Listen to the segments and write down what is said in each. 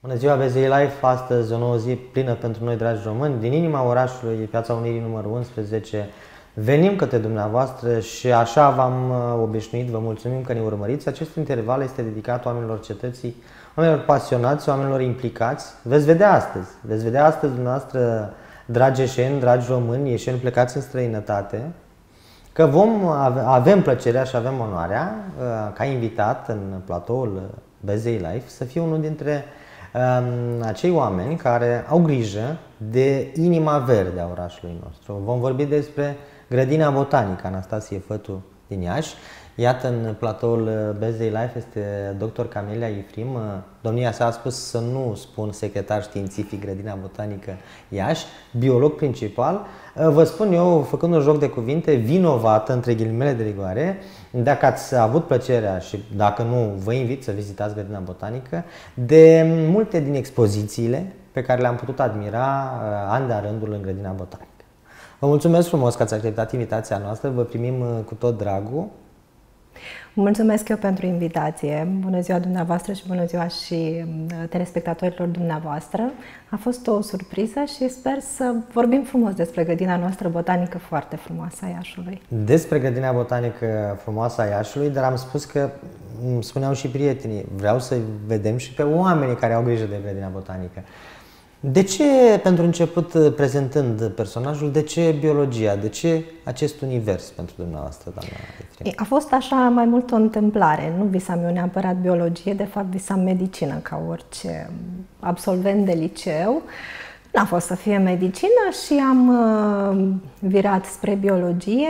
Bună ziua, BZI Life! Astăzi o nouă zi plină pentru noi, dragi români. Din inima orașului, Piața Unirii numărul 11, venim către dumneavoastră și așa v-am obișnuit, vă mulțumim că ne urmăriți. Acest interval este dedicat oamenilor cetății, oamenilor pasionați, oamenilor implicați. Veți vedea astăzi dumneavoastră, dragi eșeni, dragi români, eșeni plecați în străinătate, că avem plăcerea și avem onoarea, ca invitat în platoul BZI Life, să fie unul dintre acei oameni care au grijă de inima verde a orașului nostru. Vom vorbi despre Grădina Botanică Anastasie Fătu din Iași. Iată, în platoul BZI Life este dr. Camelia Ifrim. Domnia sa a spus să nu spun secretar științific Grădina Botanică Iași, biolog principal. Vă spun eu, făcând un joc de cuvinte, vinovată, între ghilimele de rigoare, dacă ați avut plăcerea și dacă nu, vă invit să vizitați Grădina Botanică, de multe din expozițiile pe care le-am putut admira an de-a rândul în Grădina Botanică. Vă mulțumesc frumos că ați acceptat invitația noastră, vă primim cu tot dragul. Mulțumesc eu pentru invitație. Bună ziua dumneavoastră și bună ziua și telespectatorilor dumneavoastră. A fost o surpriză și sper să vorbim frumos despre grădina noastră botanică foarte frumoasă a Iașului. Despre grădina botanică frumoasă a Iașului, dar am spus că, spuneau și prietenii, vreau să vedem și pe oamenii care au grijă de grădina botanică. De ce, pentru început, prezentând personajul, de ce biologia? De ce acest univers pentru dumneavoastră, doamna Ifrim? A fost așa mai mult o întâmplare. Nu visam eu neapărat biologie, de fapt visam medicină, ca orice absolvent de liceu. N-a fost să fie medicină și am virat spre biologie,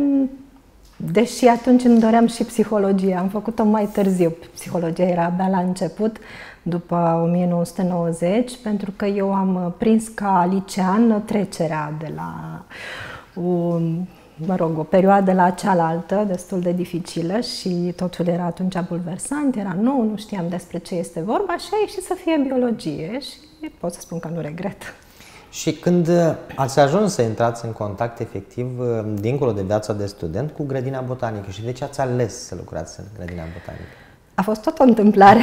deși atunci îmi doream și psihologie. Am făcut-o mai târziu. Psihologia era abia la început, după 1990, pentru că eu am prins ca licean trecerea de la o perioadă la cealaltă, destul de dificilă și totul era atunci bulversant, era nou, nu știam despre ce este vorba și a ieșit să fie biologie și pot să spun că nu regret. Și când ați ajuns să intrați în contact efectiv, dincolo de viața de student, cu Grădina Botanică și de ce ați ales să lucrați în Grădina Botanică? A fost tot o întâmplare.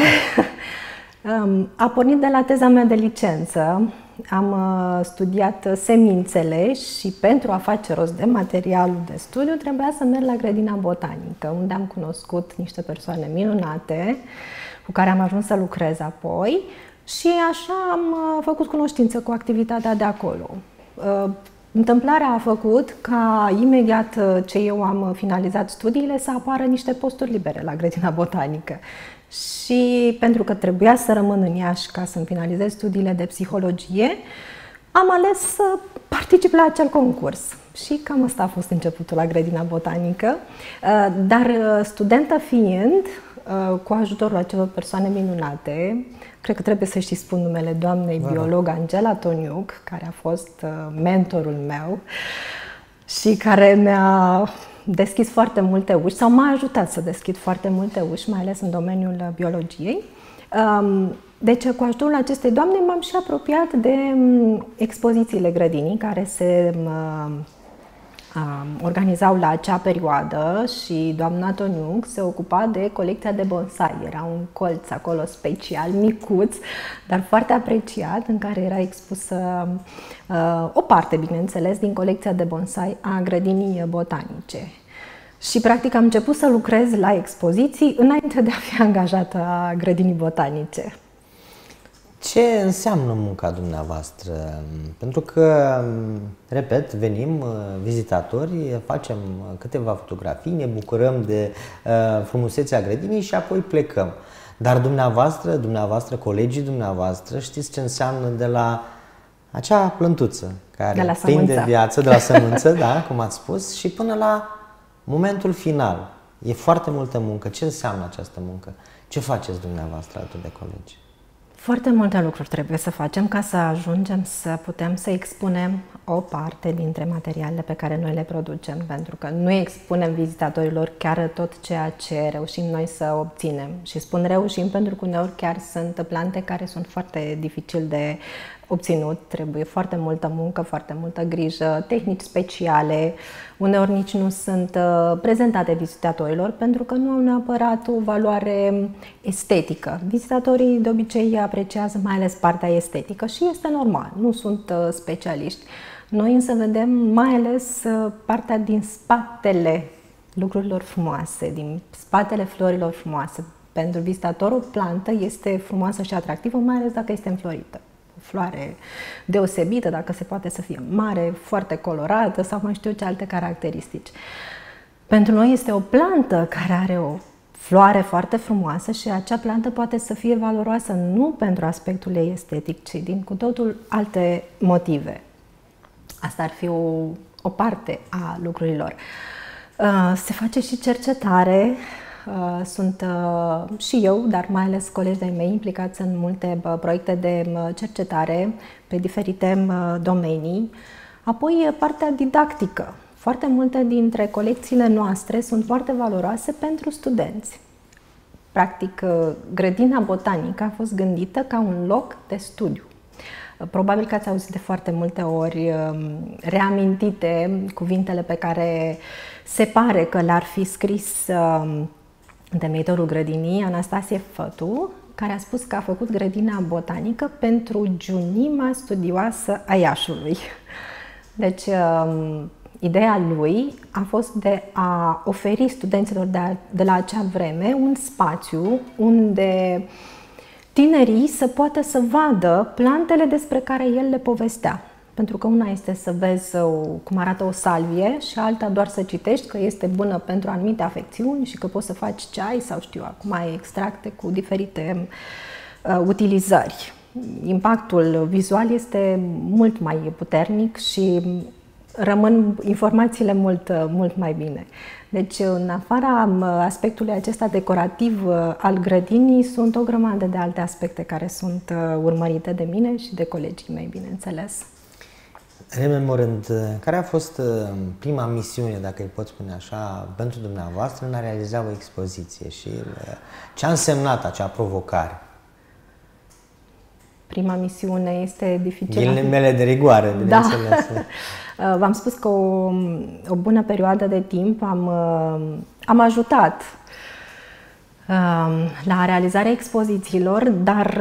A pornit de la teza mea de licență. Am studiat semințele și pentru a face rost de materialul de studiu trebuia să merg la Grădina Botanică, unde am cunoscut niște persoane minunate cu care am ajuns să lucrez apoi și așa am făcut cunoștință cu activitatea de acolo. Întâmplarea a făcut ca imediat ce eu am finalizat studiile să apară niște posturi libere la Grădina Botanică. Și pentru că trebuia să rămân în Iași ca să-mi finalizez studiile de psihologie, am ales să particip la acel concurs. Și cam asta a fost începutul la Grădina Botanică. Dar studentă fiind, cu ajutorul acelor persoane minunate, cred că trebuie să-i și spun numele doamnei biolog Angela Toniuc, care a fost mentorul meu și care mi-a deschis foarte multe uși sau m-a ajutat să deschid foarte multe uși, mai ales în domeniul biologiei. Deci, cu ajutorul acestei doamne m-am și apropiat de expozițiile grădinii care se organizau la acea perioadă și doamna Toniuc se ocupa de colecția de bonsai. Era un colț acolo special, micuț, dar foarte apreciat, în care era expusă o parte, bineînțeles, din colecția de bonsai a grădinii botanice. Și, practic, am început să lucrez la expoziții înainte de a fi angajată a grădinii botanice. Ce înseamnă munca dumneavoastră? Pentru că, repet, venim vizitatori, facem câteva fotografii, ne bucurăm de frumusețea grădinii și apoi plecăm. Dar dumneavoastră, colegii dumneavoastră, știți ce înseamnă de la acea plântuță care prinde viață, de la sămânță, da, cum ați spus, și până la momentul final. E foarte multă muncă. Ce înseamnă această muncă? Ce faceți dumneavoastră alături de colegi? Foarte multe lucruri trebuie să facem ca să ajungem să putem să expunem o parte dintre materialele pe care noi le producem, pentru că nu expunem vizitatorilor chiar tot ceea ce reușim noi să obținem. Și spun reușim pentru că uneori chiar sunt plante care sunt foarte dificil de obținut, trebuie foarte multă muncă, foarte multă grijă, tehnici speciale, uneori nici nu sunt prezentate vizitatorilor pentru că nu au neapărat o valoare estetică. Vizitatorii de obicei apreciază mai ales partea estetică și este normal, nu sunt specialiști. Noi însă vedem mai ales partea din spatele lucrurilor frumoase, din spatele florilor frumoase. Pentru vizitator o plantă este frumoasă și atractivă, mai ales dacă este înflorită. O floare deosebită, dacă se poate să fie mare, foarte colorată sau mai știu ce alte caracteristici. Pentru noi este o plantă care are o floare foarte frumoasă și acea plantă poate să fie valoroasă nu pentru aspectul ei estetic, ci din cu totul alte motive. Asta ar fi o parte a lucrurilor. Se face și cercetare. Sunt și eu, dar mai ales colegii de-ai mei implicați în multe proiecte de cercetare pe diferite domenii. Apoi partea didactică. Foarte multe dintre colecțiile noastre sunt foarte valoroase pentru studenți. Practic, grădina botanică a fost gândită ca un loc de studiu. Probabil că ați auzit de foarte multe ori reamintite cuvintele pe care se pare că le-ar fi scris temeitorul grădinii, Anastasie Fătu, care a spus că a făcut grădina botanică pentru giunima studioasă a Iașului. Deci, ideea lui a fost de a oferi studenților de la acea vreme un spațiu unde tinerii să poată să vadă plantele despre care el le povestea. Pentru că una este să vezi cum arată o salvie și alta doar să citești că este bună pentru anumite afecțiuni și că poți să faci ceai sau știu acum extracte cu diferite utilizări. Impactul vizual este mult mai puternic și rămân informațiile mult mai bine. Deci, în afara aspectului acesta decorativ al grădinii, sunt o grămadă de alte aspecte care sunt urmărite de mine și de colegii mei, bineînțeles. Rememorând, care a fost prima misiune, dacă îi pot spune așa, pentru dumneavoastră în a realiza o expoziție și ce a însemnat acea provocare? Prima misiune este dificilă. Ghilimele de rigoare, bineînțeles. Da. V-am spus că o bună perioadă de timp am ajutat la realizarea expozițiilor, dar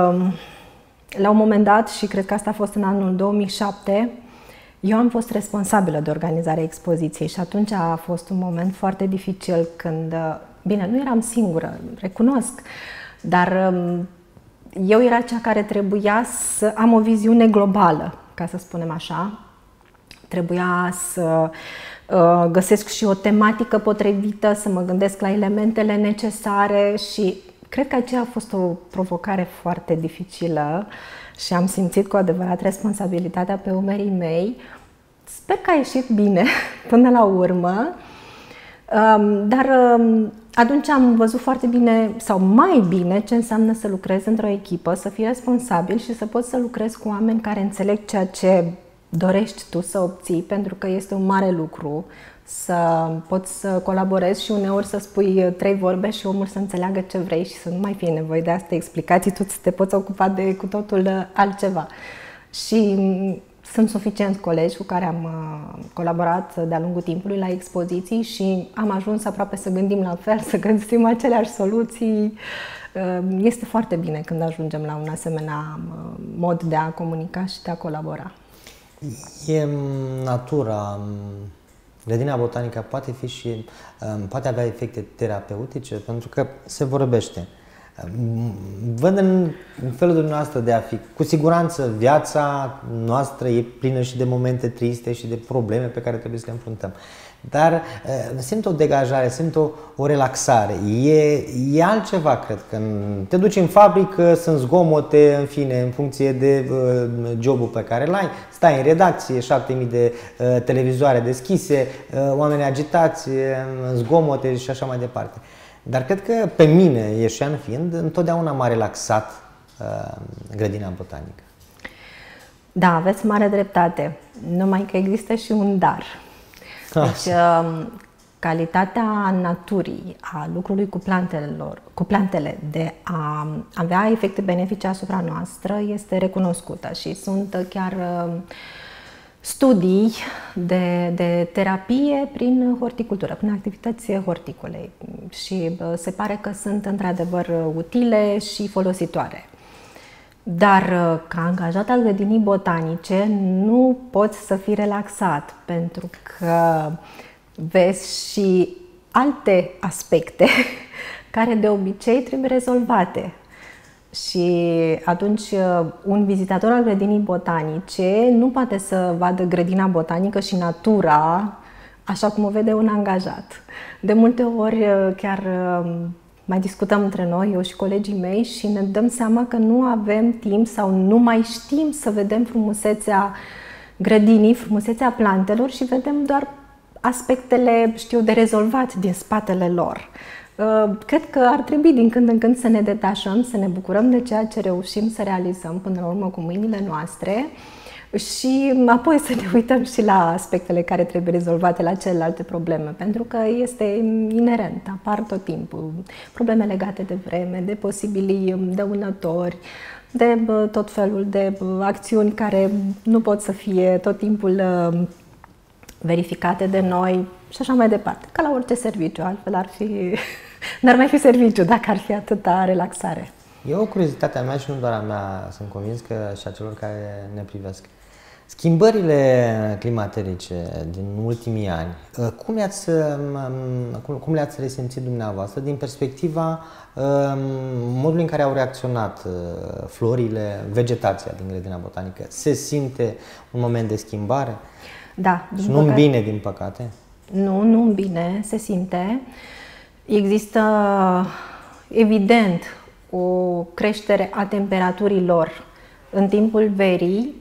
la un moment dat, și cred că asta a fost în anul 2007, eu am fost responsabilă de organizarea expoziției și atunci a fost un moment foarte dificil când, bine, nu eram singură, recunosc, dar eu era cea care trebuia să am o viziune globală, ca să spunem așa. Trebuia să găsesc și o tematică potrivită, să mă gândesc la elementele necesare și cred că aceea a fost o provocare foarte dificilă și am simțit cu adevărat responsabilitatea pe umerii mei. Sper că a ieșit bine până la urmă, dar atunci am văzut foarte bine, sau mai bine, ce înseamnă să lucrezi într-o echipă, să fii responsabil și să poți să lucrezi cu oameni care înțeleg ceea ce dorești tu să obții, pentru că este un mare lucru să poți să colaborezi și uneori să spui 3 vorbe și omul să înțeleagă ce vrei și să nu mai fie nevoie de astea explicații, tu te poți ocupa de cu totul altceva. Și sunt suficienți colegi cu care am colaborat de-a lungul timpului la expoziții și am ajuns aproape să gândim la fel, să găsim aceleași soluții. Este foarte bine când ajungem la un asemenea mod de a comunica și de a colabora. E natura. Grădina botanică poate fi și poate avea efecte terapeutice pentru că se vorbește. Văd în felul dumneavoastră de a fi. Cu siguranță viața noastră e plină și de momente triste și de probleme pe care trebuie să le înfruntăm. Dar simt o degajare, simt o relaxare. E altceva, cred. Când te duci în fabrică, sunt zgomote, în fine, în funcție de jobul pe care îl ai. Stai în redacție, 7000 de televizoare deschise, oameni agitați, zgomote și așa mai departe. Dar cred că pe mine, ieșean fiind, întotdeauna m-a relaxat grădina botanică. Da, aveți mare dreptate. Numai că există și un dar. Deci, calitatea naturii, a lucrului cu plantele, de a avea efecte benefice asupra noastră este recunoscută și sunt chiar studii de terapie prin horticultură, prin activități horticole și se pare că sunt într-adevăr utile și folositoare. Dar ca angajat al grădinii botanice nu poți să fii relaxat pentru că vezi și alte aspecte care de obicei trebuie rezolvate. Și atunci un vizitator al grădinii botanice nu poate să vadă grădina botanică și natura așa cum o vede un angajat. De multe ori chiar mai discutăm între noi, eu și colegii mei, și ne dăm seama că nu avem timp sau nu mai știm să vedem frumusețea grădinii, frumusețea plantelor și vedem doar aspectele, de rezolvat din spatele lor. Cred că ar trebui din când în când să ne detașăm, să ne bucurăm de ceea ce reușim să realizăm până la urmă cu mâinile noastre și apoi să ne uităm și la aspectele care trebuie rezolvate, la celelalte probleme, pentru că este inerent, apar tot timpul probleme legate de vreme, de posibili dăunători, de tot felul de acțiuni care nu pot să fie tot timpul verificate de noi și așa mai departe. Ca la orice serviciu, altfel n-ar mai fi serviciu dacă ar fi atâta relaxare. E o curiozitate a mea și nu doar a mea, sunt convins că și a celor care ne privesc. Schimbările climaterice din ultimii ani, cum le-ați resimțit dumneavoastră din perspectiva modului în care au reacționat florile, vegetația din grădina botanică? Se simte un moment de schimbare? Da. Și nu în bine, din păcate? Nu în bine, se simte. Există, evident, o creștere a temperaturilor în timpul verii,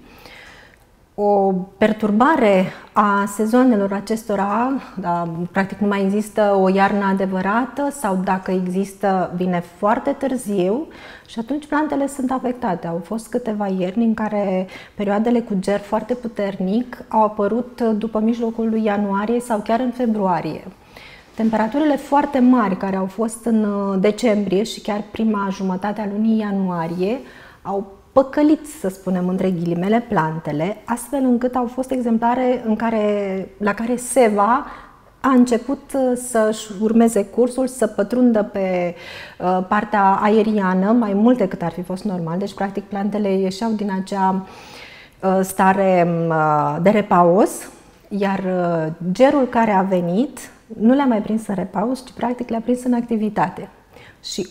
o perturbare a sezoanelor acestora, practic nu mai există o iarnă adevărată sau dacă există, vine foarte târziu și atunci plantele sunt afectate. Au fost câteva ierni în care perioadele cu ger foarte puternic au apărut după mijlocul lui ianuarie sau chiar în februarie. Temperaturile foarte mari care au fost în decembrie și chiar prima jumătate a lunii ianuarie au păcălit, să spunem, între ghilimele, plantele, astfel încât au fost exemplare la care seva a început să-și urmeze cursul, să pătrundă pe partea aeriană mai mult decât ar fi fost normal. Deci, practic, plantele ieșeau din acea stare de repaus, iar gerul care a venit nu le-a mai prins în repaus, ci practic le-a prins în activitate. Și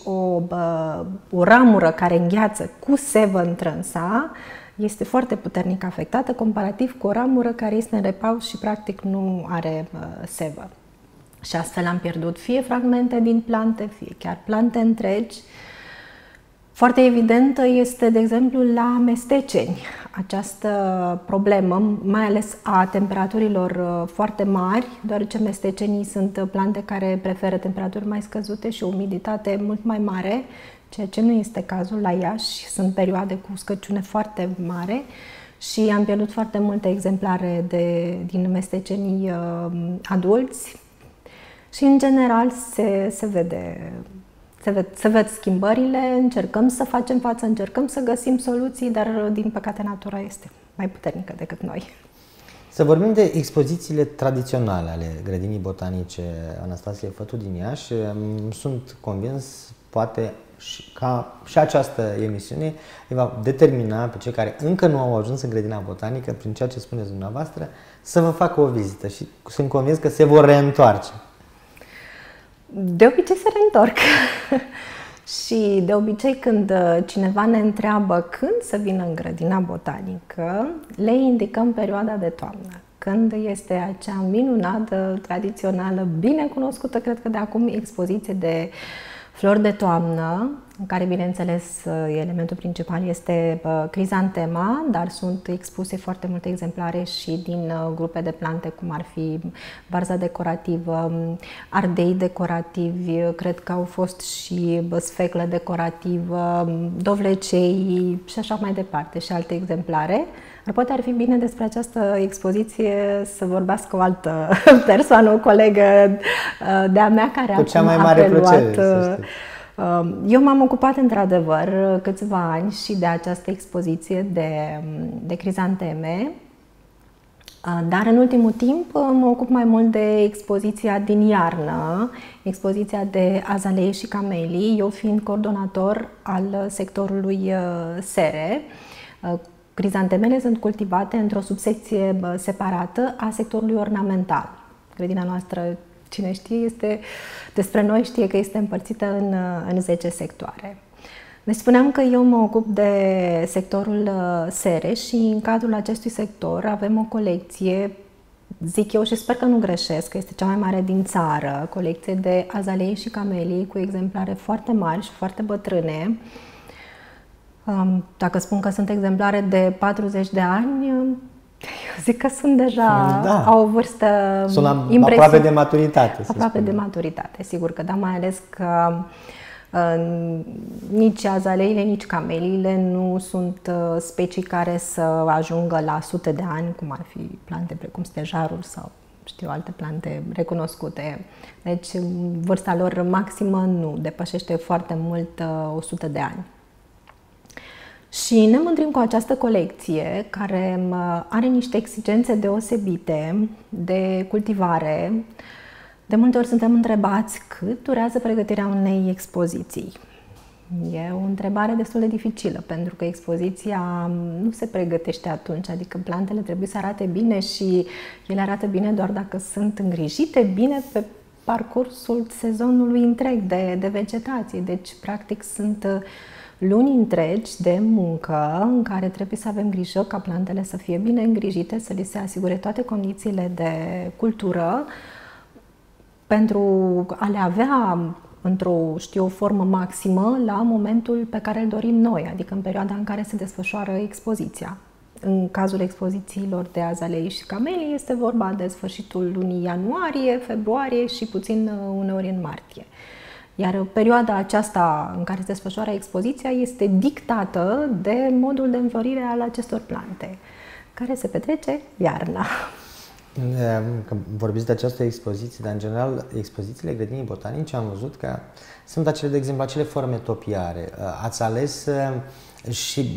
o ramură care îngheață cu sevă întrânsa este foarte puternic afectată comparativ cu o ramură care este în repaus și practic nu are sevă. Și astfel am pierdut fie fragmente din plante, fie chiar plante întregi. Foarte evidentă este, de exemplu, la mesteceni această problemă, mai ales a temperaturilor foarte mari, deoarece mestecenii sunt plante care preferă temperaturi mai scăzute și o umiditate mult mai mare, ceea ce nu este cazul la Iași. Sunt perioade cu uscăciune foarte mare și am pierdut foarte multe exemplare din mestecenii adulți și, în general, se văd schimbările, încercăm să facem față, încercăm să găsim soluții, dar, din păcate, natura este mai puternică decât noi. Să vorbim de expozițiile tradiționale ale grădinii botanice Anastasie Fătu din Iași. Sunt convins, poate, ca și această emisiune îi va determina pe cei care încă nu au ajuns în grădina botanică, prin ceea ce spuneți dumneavoastră, să vă facă o vizită și sunt convins că se vor reîntoarce. De obicei se reîntorc. Și de obicei când cineva ne întreabă când să vină în grădina botanică, le indicăm perioada de toamnă, când este acea minunată, tradițională, bine cunoscută, cred că de acum, expoziție de flori de toamnă, în care, bineînțeles, elementul principal este crizantema, dar sunt expuse foarte multe exemplare și din grupe de plante, cum ar fi varza decorativă, ardei decorativi, cred că au fost și sfeclă decorativă, dovlecei și așa mai departe, și alte exemplare. Dar poate ar fi bine despre această expoziție să vorbească o altă persoană, o colegă de-a mea care cu cea mai mare plăcere, să știți. Eu m-am ocupat într-adevăr câțiva ani și de această expoziție de crizanteme, dar în ultimul timp mă ocup mai mult de expoziția din iarnă, expoziția de azalei și camelii, eu fiind coordonator al sectorului sere. Crizantemele sunt cultivate într-o subsecție separată a sectorului ornamental. Grădina noastră, cine știe, despre noi știe că este împărțită în 10 sectoare. Deci spuneam că eu mă ocup de sectorul sere și în cadrul acestui sector avem o colecție, zic eu și sper că nu greșesc, că este cea mai mare din țară, colecție de azalei și camelii cu exemplare foarte mari și foarte bătrâne. Dacă spun că sunt exemplare de 40 de ani, eu zic că sunt deja, da, au o vârstă impresivă. Aproape de maturitate. Aproape de maturitate, sigur că da, mai ales că nici azaleile, nici cameliile nu sunt specii care să ajungă la sute de ani, cum ar fi plante precum stejarul sau alte plante recunoscute. Deci vârsta lor maximă nu depășește foarte mult 100 de ani. Și ne mândrim cu această colecție care are niște exigențe deosebite de cultivare. De multe ori suntem întrebați cât durează pregătirea unei expoziții. E o întrebare destul de dificilă, pentru că expoziția nu se pregătește atunci, adică plantele trebuie să arate bine și ele arată bine doar dacă sunt îngrijite bine pe parcursul sezonului întreg de vegetație. Deci, practic, sunt luni întregi de muncă în care trebuie să avem grijă ca plantele să fie bine îngrijite, să li se asigure toate condițiile de cultură pentru a le avea o formă maximă la momentul pe care îl dorim noi, adică în perioada în care se desfășoară expoziția. În cazul expozițiilor de azalei și camelii este vorba de sfârșitul lunii ianuarie, februarie și puțin uneori în martie. Iar perioada aceasta în care se desfășoară expoziția este dictată de modul de înflorire al acestor plante, care se petrece iarna. Că vorbiți de această expoziție, dar în general expozițiile grădinii botanice am văzut că sunt acele, de exemplu, acele forme topiare. Ați ales și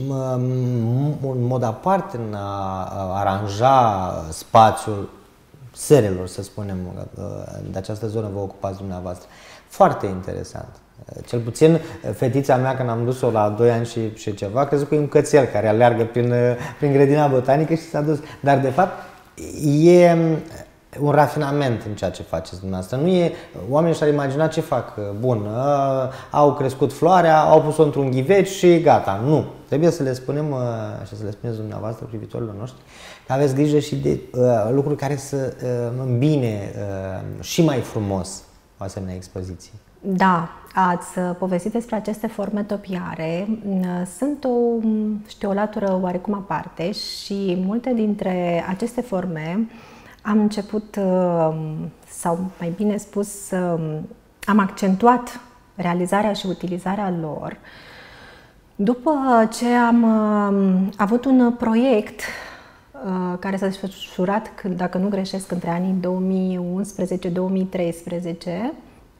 un mod aparte în a aranja spațiul serelor, să spunem, de această zonă vă ocupați dumneavoastră. Foarte interesant. Cel puțin fetița mea, când am dus-o la 2 ani și ceva, a crezut că e un cățel care aleargă prin grădina botanică și s-a dus. Dar de fapt e un rafinament în ceea ce faceți dumneavoastră. Nu e, oamenii și-ar imagina ce fac. Bun, au crescut floarea, au pus-o într-un ghiveci și gata. Nu. Trebuie să le spunem și să le spuneți dumneavoastră, privitorilor noștri, că aveți grijă și de lucruri care să îmbine și mai frumos o asemenea expoziție. Da, ați povestit despre aceste forme topiare. Sunt o latură oarecum aparte și multe dintre aceste forme am început, sau mai bine spus, am accentuat realizarea și utilizarea lor după ce am avut un proiect care s-a desfășurat, dacă nu greșesc, între anii 2011-2013,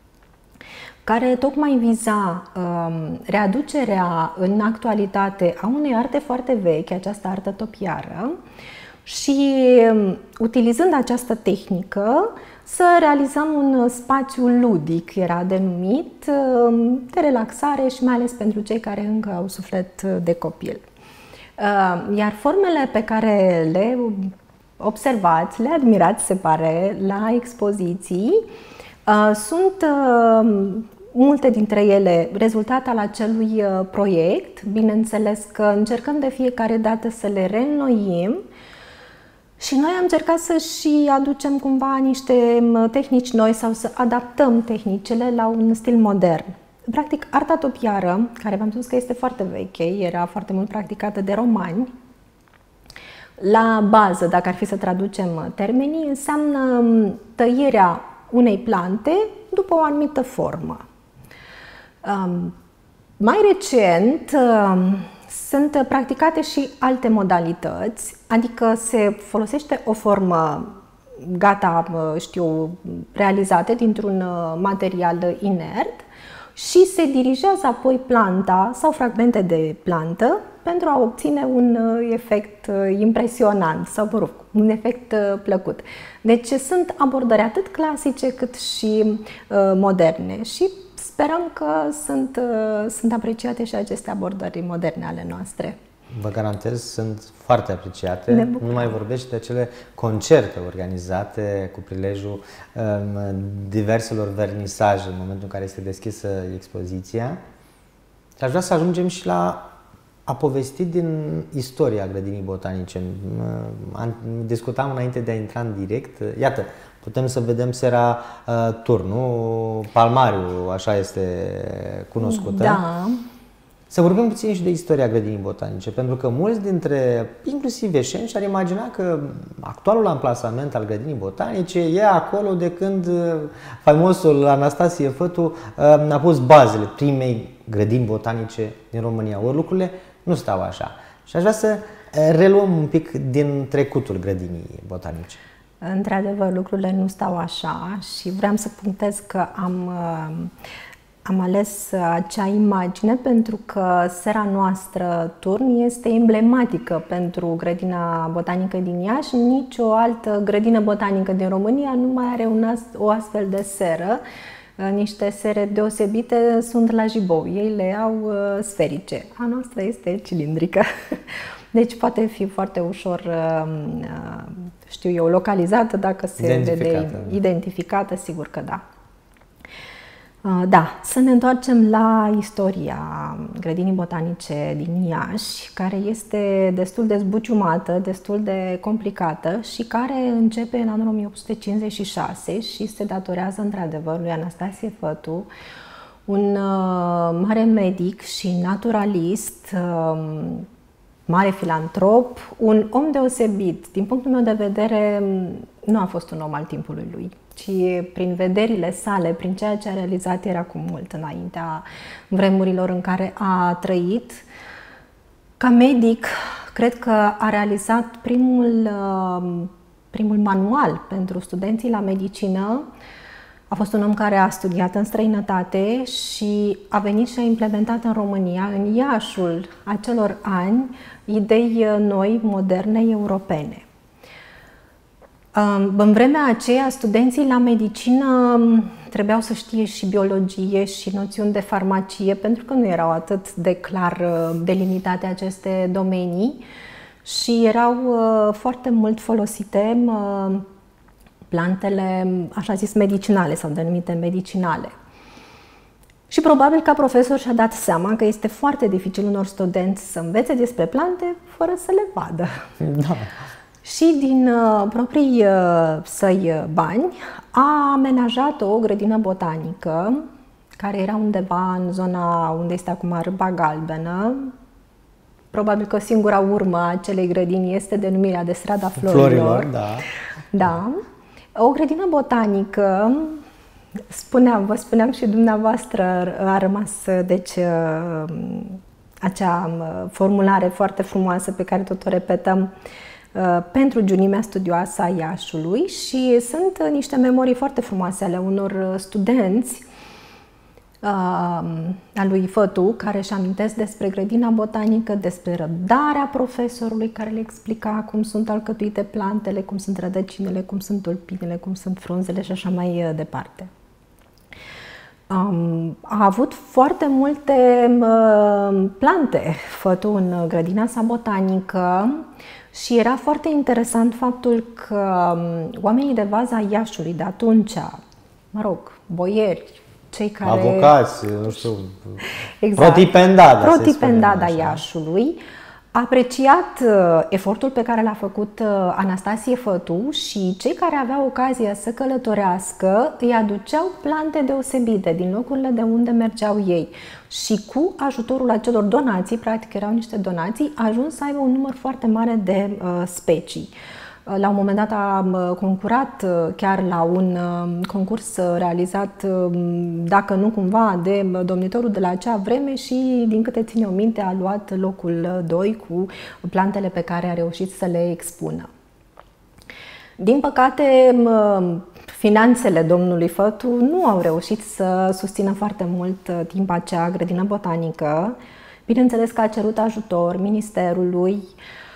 care tocmai viza readucerea în actualitate a unei arte foarte vechi, această artă topiară, și utilizând această tehnică să realizăm un spațiu ludic, era denumit, de relaxare și mai ales pentru cei care încă au suflet de copil. Iar formele pe care le observați, le admirați, se pare, la expoziții, sunt multe dintre ele rezultat al acelui proiect. Bineînțeles că încercăm de fiecare dată să le reînnoim și noi am încercat să și aducem cumva niște tehnici noi sau să adaptăm tehnicile la un stil modern. Practic, arta topiară, care v-am spus că este foarte veche, era foarte mult practicată de romani, la bază, dacă ar fi să traducem termenii, înseamnă tăierea unei plante după o anumită formă. Mai recent sunt practicate și alte modalități, adică se folosește o formă gata, realizată dintr-un material inert și se dirigează apoi planta sau fragmente de plantă pentru a obține un efect impresionant sau, un efect plăcut. Deci sunt abordări atât clasice cât și moderne și sperăm că sunt apreciate și aceste abordări moderne ale noastre. Vă garantez, sunt foarte apreciate. Nu mai vorbești de acele concerte organizate cu prilejul diverselor vernisaje în momentul în care este deschisă expoziția. Și aș vrea să ajungem și la a povesti din istoria grădinii botanice. Discutam înainte de a intra în direct. Iată, putem să vedem Sera Turnu, Palmariu, așa este cunoscută. Da. Să vorbim puțin și de istoria grădinii botanice, pentru că mulți dintre, inclusiv ieșeni, și-ar imagina că actualul amplasament al grădinii botanice e acolo de când faimosul Anastasie Fătu a pus bazele primei grădini botanice din România. Ori lucrurile nu stau așa. Și aș vrea să reluăm un pic din trecutul grădinii botanice. Într-adevăr, lucrurile nu stau așa și vreau să punctez că am ales acea imagine pentru că Sera noastră Turn este emblematică pentru grădina botanică din Iași. Nicio altă grădină botanică din România nu mai are o astfel de seră. Niște sere deosebite sunt la Jibou. Ei le au sferice. A noastră este cilindrică. Deci poate fi foarte ușor, localizată dacă se vede identificată, sigur că da. Da, să ne întoarcem la istoria grădinii botanice din Iași, care este destul de zbuciumată, destul de complicată și care începe în anul 1856 și se datorează într-adevăr lui Anastasie Fătu, un mare medic și naturalist, mare filantrop, un om deosebit. Din punctul meu de vedere, nu a fost un om al timpului lui, ci prin vederile sale, prin ceea ce a realizat, era cu mult înaintea vremurilor în care a trăit. Ca medic, cred că a realizat primul manual pentru studenții la medicină. A fost un om care a studiat în străinătate și a venit și a implementat în România, în Iașul acelor ani, idei noi, moderne, europene. În vremea aceea, studenții la medicină trebuiau să știe și biologie și noțiuni de farmacie, pentru că nu erau atât de clar delimitate aceste domenii și erau foarte mult folosite plantele, așa zis, medicinale sau denumite medicinale. Și probabil ca profesor și-a dat seama că este foarte dificil unor studenți să învețe despre plante fără să le vadă. Da. Și din proprii săi bani a amenajat o grădină botanică care era undeva în zona unde este acum Râpa Galbenă. Probabil că singura urmă a acelei grădini este denumirea de Strada Florilor. Da. Da. O grădină botanică, vă spuneam și dumneavoastră, a rămas deci acea formulare foarte frumoasă pe care tot o repetăm, pentru giunimea studioasă a Iașului, și sunt niște memorii foarte frumoase ale unor studenți a lui Fătu, care își amintesc despre grădina botanică, despre răbdarea profesorului care le explica cum sunt alcătuite plantele, cum sunt rădăcinile, cum sunt tulpinele, cum sunt frunzele și așa mai departe. A avut foarte multe plante Fătu în grădina sa botanică și era foarte interesant faptul că oamenii de vaza Iașului de atunci, boieri, cei care... avocați, nu știu, exact, protipendada Protipendada Iașului, A apreciat efortul pe care l-a făcut Anastasie Fătu și cei care aveau ocazia să călătorească îi aduceau plante deosebite din locurile de unde mergeau ei. Și cu ajutorul acelor donații, practic erau niște donații, a ajuns să aibă un număr foarte mare de specii. La un moment dat a concurat chiar la un concurs realizat, dacă nu cumva, de domnitorul de la acea vreme și, din câte țin eu minte, a luat locul 2 cu plantele pe care a reușit să le expună. Din păcate, finanțele domnului Fătu nu au reușit să susțină foarte mult timp acea grădină botanică. Bineînțeles că a cerut ajutor ministerului,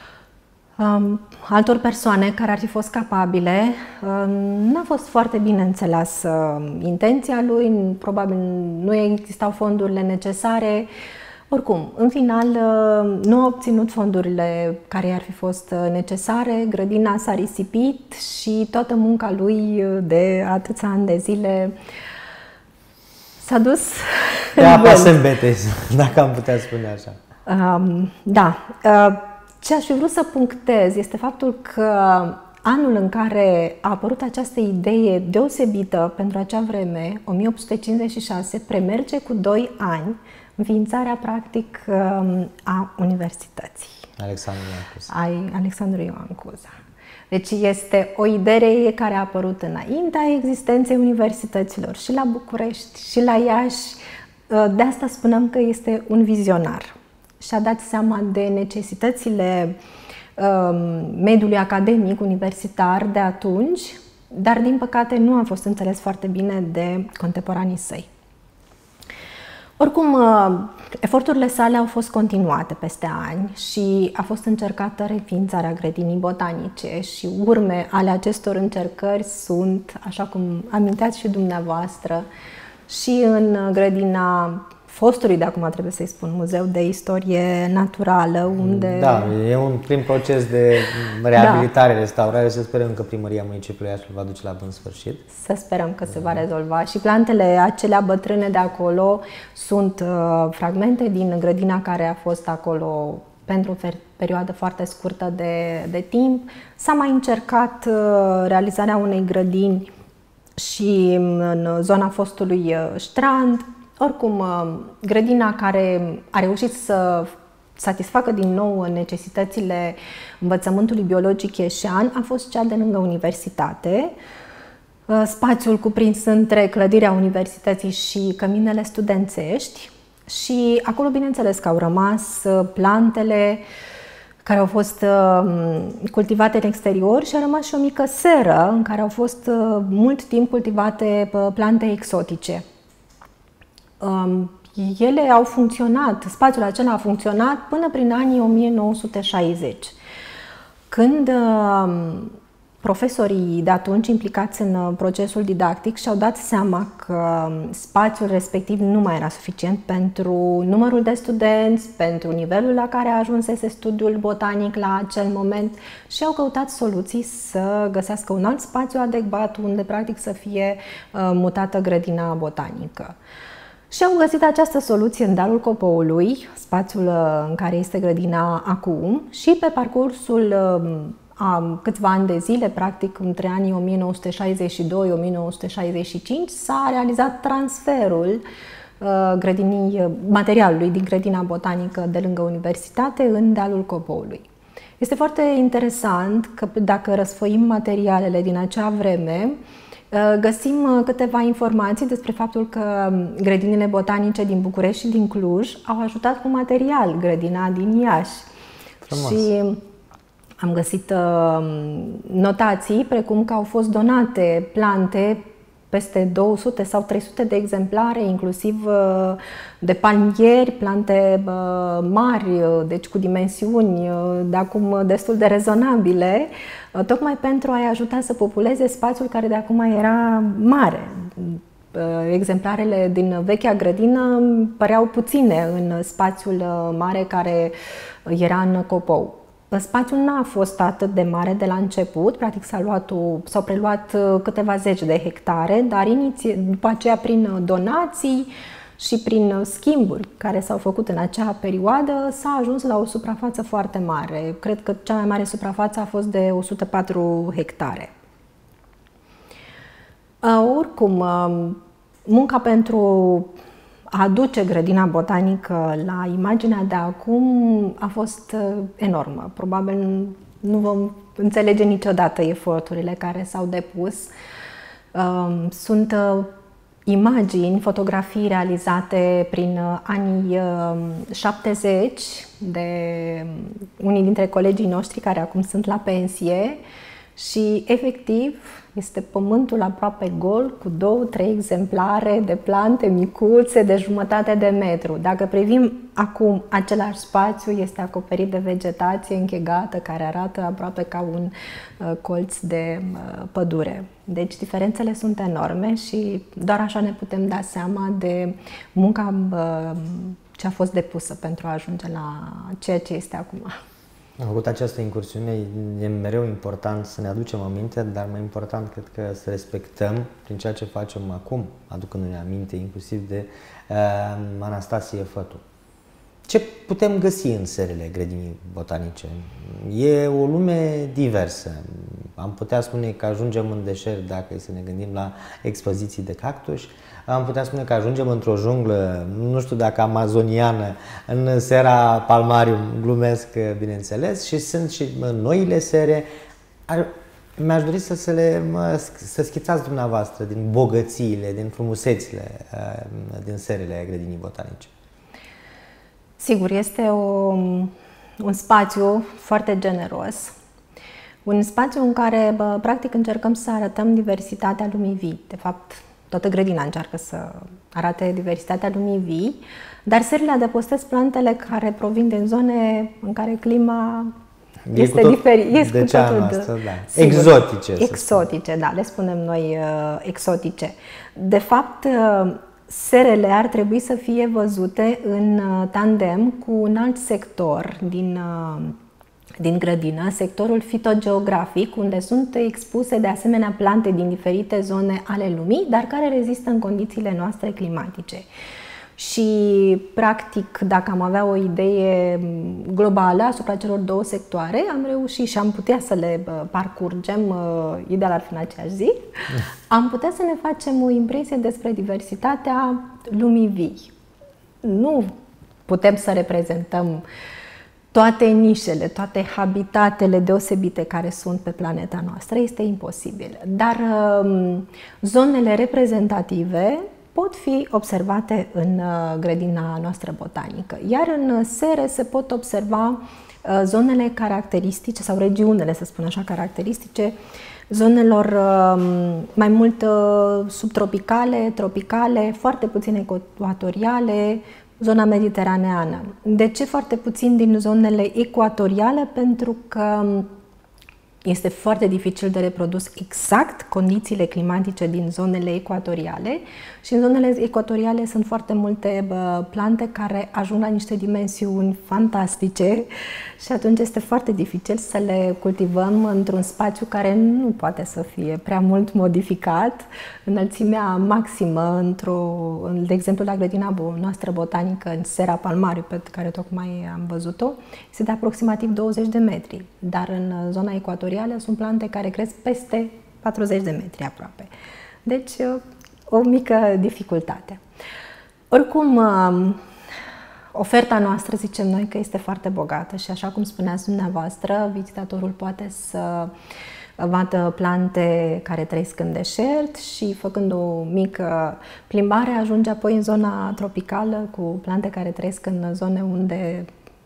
altor persoane care ar fi fost capabile. N-a fost foarte bine înțeleasă intenția lui, probabil nu existau fondurile necesare. Oricum, în final, nu a obținut fondurile care i-ar fi fost necesare, grădina s-a risipit și toată munca lui de atâția ani de zile s-a dus pe apa sâmbetei, dacă am putea spune așa. Da. Ce aș fi vrut să punctez este faptul că anul în care a apărut această idee deosebită pentru acea vreme, 1856, premerge cu 2 ani înființarea practic a Universității Alexandru Ioan Cuza. Deci este o idee care a apărut înaintea existenței universităților și la București și la Iași. De asta spunem că este un vizionar. Și-a dat seama de necesitățile mediului academic universitar de atunci, dar din păcate nu a fost înțeles foarte bine de contemporanii săi. Oricum, eforturile sale au fost continuate peste ani și a fost încercată reînființarea grădinii botanice și urme ale acestor încercări sunt, așa cum aminteați și dumneavoastră, și în grădina fostului, de acum trebuie să-i spun, Muzeu de Istorie Naturală, unde... Da, e un prim proces de reabilitare, restaurare, să sperăm că Primăria Municipiului Iași îl va duce la bun sfârșit. Să sperăm că se va rezolva. Și plantele acelea bătrâne de acolo sunt fragmente din grădina care a fost acolo pentru o perioadă foarte scurtă de timp. S-a mai încercat realizarea unei grădini și în zona fostului Strand. Oricum, grădina care a reușit să satisfacă din nou necesitățile învățământului biologic ieșean a fost cea de lângă universitate. Spațiul cuprins între clădirea universității și căminele studențești și acolo, bineînțeles, că au rămas plantele care au fost cultivate în exterior și a rămas și o mică seră în care au fost mult timp cultivate plante exotice. Ele au funcționat, spațiul acela a funcționat până prin anii 1960, când profesorii de atunci implicați în procesul didactic și-au dat seama că spațiul respectiv nu mai era suficient pentru numărul de studenți, pentru nivelul la care ajunsese studiul botanic la acel moment și au căutat soluții să găsească un alt spațiu adecvat unde practic să fie mutată grădina botanică. Și au găsit această soluție în dealul Copoului, spațiul în care este grădina acum, și pe parcursul a câțiva ani de zile, practic între anii 1962-1965, s-a realizat transferul materialului din grădina botanică de lângă universitate în dealul Copoului. Este foarte interesant că dacă răsfoim materialele din acea vreme, găsim câteva informații despre faptul că grădinile botanice din București și din Cluj au ajutat cu material grădina din Iași. Frumos. Și am găsit notații precum că au fost donate plante, peste 200 sau 300 de exemplare, inclusiv de palmieri, plante mari, deci cu dimensiuni de acum destul de rezonabile, tocmai pentru a-i ajuta să populeze spațiul care de acum era mare. Exemplarele din vechea grădină păreau puține în spațiul mare care era în Copou. Spațiul n-a fost atât de mare de la început, practic s-au preluat câteva zeci de hectare, dar după aceea prin donații și prin schimburi care s-au făcut în acea perioadă s-a ajuns la o suprafață foarte mare. Cred că cea mai mare suprafață a fost de 104 hectare. Oricum, munca pentru a aduce grădina botanică la imaginea de acum a fost enormă. Probabil nu vom înțelege niciodată eforturile care s-au depus. Sunt imagini, fotografii realizate prin anii 70 de unii dintre colegii noștri care acum sunt la pensie și efectiv este pământul aproape gol cu 2-3 exemplare de plante micuțe de jumătate de metru. Dacă privim acum același spațiu, este acoperit de vegetație închegată care arată aproape ca un colț de pădure. Deci diferențele sunt enorme și doar așa ne putem da seama de munca ce a fost depusă pentru a ajunge la ceea ce este acum. Am făcut această incursiune, e mereu important să ne aducem aminte, dar mai important cred că să respectăm prin ceea ce facem acum, aducându-ne aminte inclusiv de Anastasie Fătu. Ce putem găsi în serele grădinii botanice? E o lume diversă. Am putea spune că ajungem în deșert dacă e să ne gândim la expoziții de cactuși. Am putea spune că ajungem într-o junglă, nu știu dacă amazoniană, în Serra Palmarium, glumesc bineînțeles, și sunt și noile sere. Mi-aș dori să schițați dumneavoastră din bogățiile, din frumusețile din serele grădinii botanice. Sigur, este un spațiu foarte generos, un spațiu în care practic încercăm să arătăm diversitatea lumii vii. De fapt, toată grădina încearcă să arate diversitatea lumii vii, dar serile adăpostesc plantele care provin din zone în care clima este diferită. Exotice. Exotice, da, le spunem noi exotice. De fapt, serele ar trebui să fie văzute în tandem cu un alt sector din grădină, sectorul fitogeografic, unde sunt expuse de asemenea plante din diferite zone ale lumii, dar care rezistă în condițiile noastre climatice. Și, practic, dacă am avea o idee globală asupra celor două sectoare, am reușit și am putea să le parcurgem, ideal ar fi în aceeași zi, am putea să ne facem o impresie despre diversitatea lumii vii. Nu putem să reprezentăm toate nișele, toate habitatele deosebite care sunt pe planeta noastră, este imposibil. Dar zonele reprezentative pot fi observate în grădina noastră botanică. Iar în sere se pot observa zonele caracteristice sau regiunile, să spun așa, caracteristice zonelor mai mult subtropicale, tropicale, foarte puțin ecuatoriale, zona mediteraneană. De ce foarte puțin din zonele ecuatoriale? Pentru că este foarte dificil de reprodus exact condițiile climatice din zonele ecuatoriale și în zonele ecuatoriale sunt foarte multe plante care ajung la niște dimensiuni fantastice și atunci este foarte dificil să le cultivăm într-un spațiu care nu poate să fie prea mult modificat. Înălțimea maximă, de exemplu la grădina noastră botanică în Serra Palmarium, pe care tocmai am văzut-o, este de aproximativ 20 de metri, dar în zona ecuatorială sunt plante care cresc peste 40 de metri aproape. Deci, o mică dificultate. Oricum, oferta noastră, zicem noi, că este foarte bogată și așa cum spuneați dumneavoastră, vizitatorul poate să vadă plante care trăiesc în deșert și făcând o mică plimbare ajunge apoi în zona tropicală cu plante care trăiesc în zone unde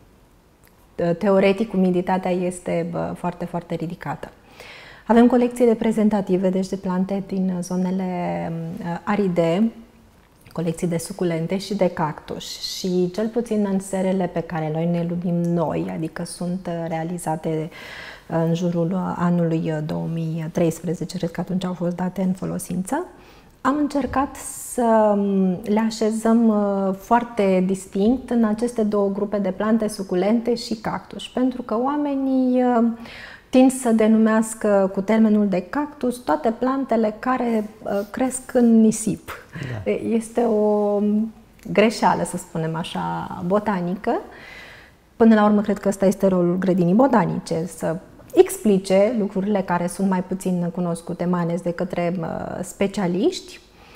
teoretic umiditatea este foarte, foarte ridicată. Avem colecții reprezentative, deci de plante din zonele aride, colecții de suculente și de cactus. Și cel puțin în serele pe care noi ne lumim noi, adică sunt realizate în jurul anului 2013, cred că atunci au fost date în folosință, am încercat să le așezăm foarte distinct în aceste două grupe de plante, suculente și cactus, pentru că oamenii tind să denumească cu termenul de cactus toate plantele care cresc în nisip. Da. Este greșeală, să spunem așa, botanică. Până la urmă, cred că ăsta este rolul grădinii botanice, să explice lucrurile care sunt mai puțin cunoscute, mai ales de către specialiști.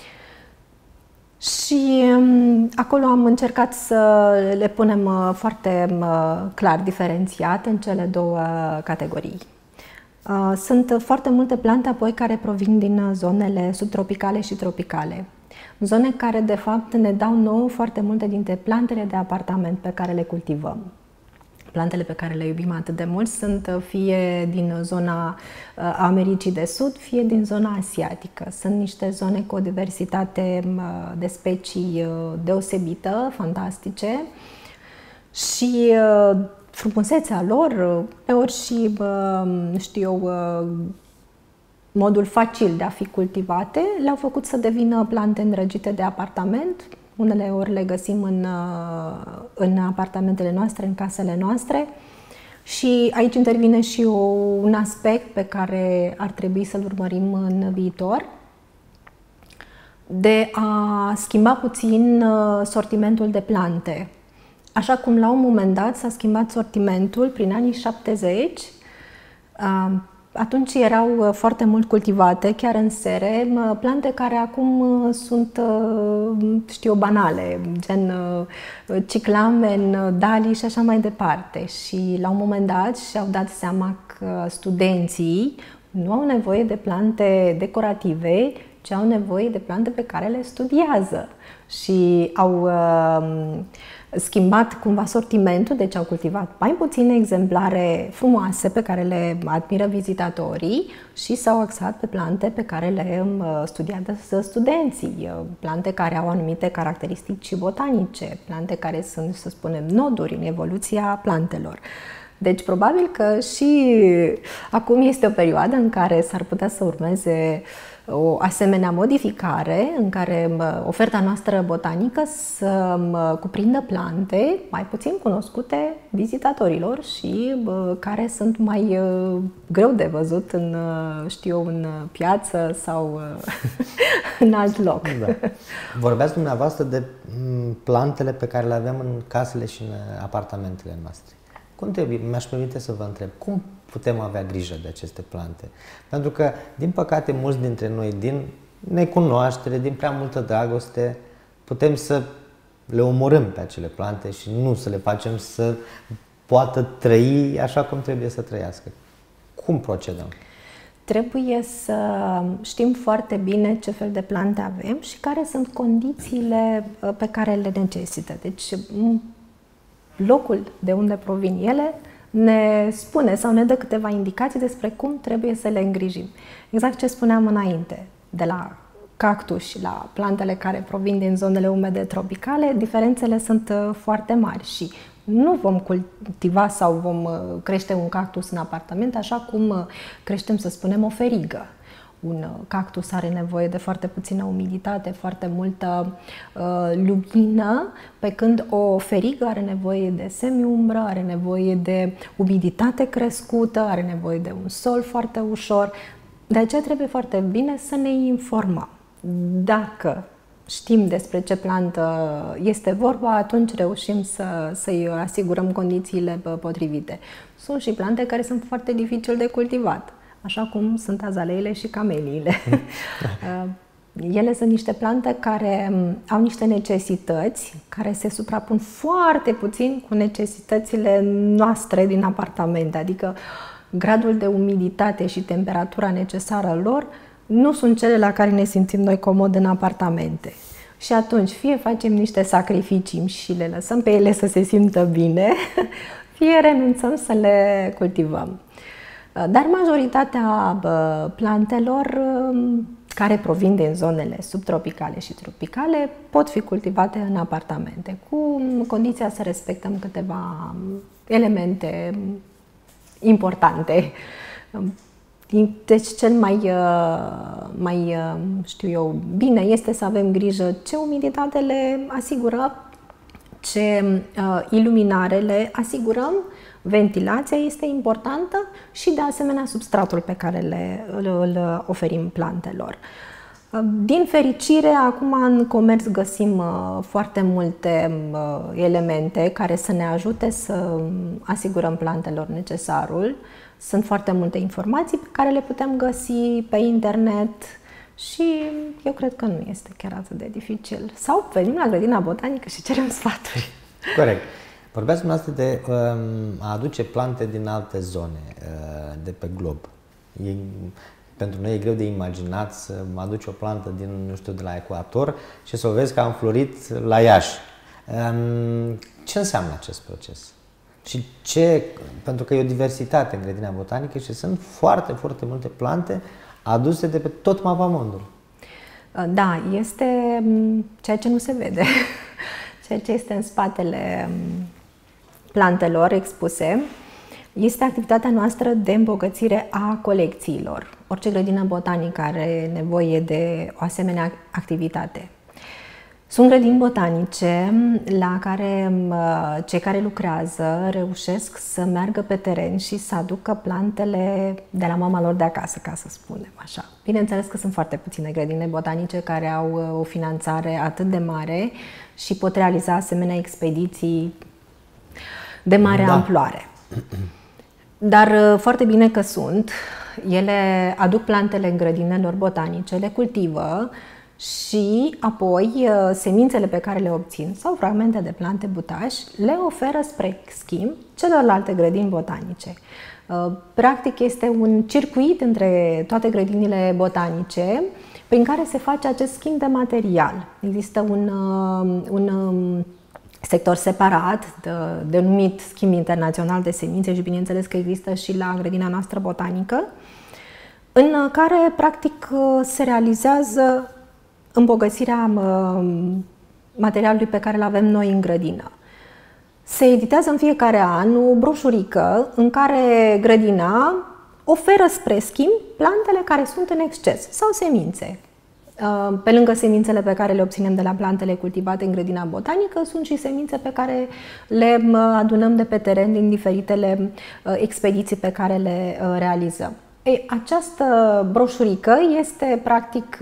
Și acolo am încercat să le punem foarte clar diferențiat în cele două categorii. Sunt foarte multe plante apoi care provin din zonele subtropicale și tropicale. Zone care de fapt ne dau nouă foarte multe dintre plantele de apartament pe care le cultivăm. Plantele pe care le iubim atât de mult sunt fie din zona Americii de Sud, fie din zona asiatică. Sunt niște zone cu o diversitate de specii deosebită, fantastice și frumusețea lor, pe ori și, știu eu, modul facil de a fi cultivate, le-au făcut să devină plante îndrăgite de apartament. Unele ori le găsim în apartamentele noastre, în casele noastre. Și aici intervine și un aspect pe care ar trebui să-l urmărim în viitor, de a schimba puțin sortimentul de plante. Așa cum la un moment dat s-a schimbat sortimentul prin anii 70, atunci erau foarte mult cultivate, chiar în sere, plante care acum sunt, știu, banale, gen ciclamen, dalii și așa mai departe. Și la un moment dat și-au dat seama că studenții nu au nevoie de plante decorative, ci au nevoie de plante pe care le studiază. Și au schimbat cumva sortimentul, deci au cultivat mai puține exemplare frumoase pe care le admiră vizitatorii și s-au axat pe plante pe care le studiază studenții, plante care au anumite caracteristici botanice, plante care sunt, să spunem, noduri în evoluția plantelor. Deci probabil că și acum este o perioadă în care s-ar putea să urmeze o asemenea modificare în care oferta noastră botanică să cuprindă plante mai puțin cunoscute vizitatorilor și care sunt mai greu de văzut în, știu eu, în piață sau în alt loc. Da. Vorbeați dumneavoastră de plantele pe care le avem în casele și în apartamentele noastre. Cum trebuie, mi-aș permite să vă întreb, cum putem avea grijă de aceste plante? Pentru că, din păcate, mulți dintre noi, din necunoaștere, din prea multă dragoste, putem să le omorâm pe acele plante și nu să le facem să poată trăi așa cum trebuie să trăiască. Cum procedăm? Trebuie să știm foarte bine ce fel de plante avem și care sunt condițiile pe care le necesită. Deci, locul de unde provin ele ne spune sau ne dă câteva indicații despre cum trebuie să le îngrijim. Exact ce spuneam înainte, de la cactus la plantele care provin din zonele umede tropicale, diferențele sunt foarte mari și nu vom cultiva sau vom crește un cactus în apartament așa cum creștem, să spunem, o ferigă. Un cactus are nevoie de foarte puțină umiditate, foarte multă lumină, pe când o ferigă are nevoie de semiumbră, are nevoie de umiditate crescută, are nevoie de un sol foarte ușor. De aceea trebuie foarte bine să ne informăm. Dacă știm despre ce plantă este vorba, atunci reușim să-i asigurăm condițiile potrivite. Sunt și plante care sunt foarte dificil de cultivat, așa cum sunt azaleile și cameliile. Ele sunt niște plante care au niște necesități care se suprapun foarte puțin cu necesitățile noastre din apartamente, adică gradul de umiditate și temperatura necesară lor nu sunt cele la care ne simțim noi comod în apartamente. Și atunci fie facem niște sacrificii și le lăsăm pe ele să se simtă bine, fie renunțăm să le cultivăm. Dar majoritatea plantelor care provin din zonele subtropicale și tropicale pot fi cultivate în apartamente, cu condiția să respectăm câteva elemente importante. Deci cel mai știu eu, bine este să avem grijă ce umiditate le asigură, ce iluminare le asigurăm, ventilația este importantă și de asemenea substratul pe care îl oferim plantelor. Din fericire, acum în comerț găsim foarte multe elemente care să ne ajute să asigurăm plantelor necesarul. Sunt foarte multe informații pe care le putem găsi pe internet și eu cred că nu este chiar atât de dificil. Sau venim la grădina botanică și cerem sfaturi. Corect. Vorbeați dumneavoastră de a aduce plante din alte zone de pe glob. Pentru noi e greu de imaginat să aduci o plantă din, nu știu, de la ecuator și să o vezi că a înflorit la Iași. Ce înseamnă acest proces? Și pentru că e o diversitate în grădina botanică și sunt foarte, foarte multe plante aduse de pe tot mapamondul. Da, este ceea ce nu se vede, ceea ce este în spatele plantelor expuse. Este activitatea noastră de îmbogățire a colecțiilor. Orice grădină botanică are nevoie de o asemenea activitate. Sunt grădini botanice la care cei care lucrează reușesc să meargă pe teren și să aducă plantele de la mama lor de acasă, ca să spunem așa. Bineînțeles că sunt foarte puține grădini botanice care au o finanțare atât de mare și pot realiza asemenea expediții de mare amploare. Dar foarte bine că sunt. Ele aduc plantele în grădinilor botanice, le cultivă și apoi semințele pe care le obțin sau fragmente de plante butaș le oferă spre schimb celorlalte grădini botanice. Practic este un circuit între toate grădinile botanice prin care se face acest schimb de material. Există un sector separat, denumit Schimb Internațional de Semințe și bineînțeles că există și la grădina noastră botanică, în care practic se realizează îmbogățirea materialului pe care îl avem noi în grădină. Se editează în fiecare an o broșurică în care grădina oferă spre schimb plantele care sunt în exces sau semințe. Pe lângă semințele pe care le obținem de la plantele cultivate în grădina botanică, sunt și semințe pe care le adunăm de pe teren din diferitele expediții pe care le realizăm. Această broșurică este practic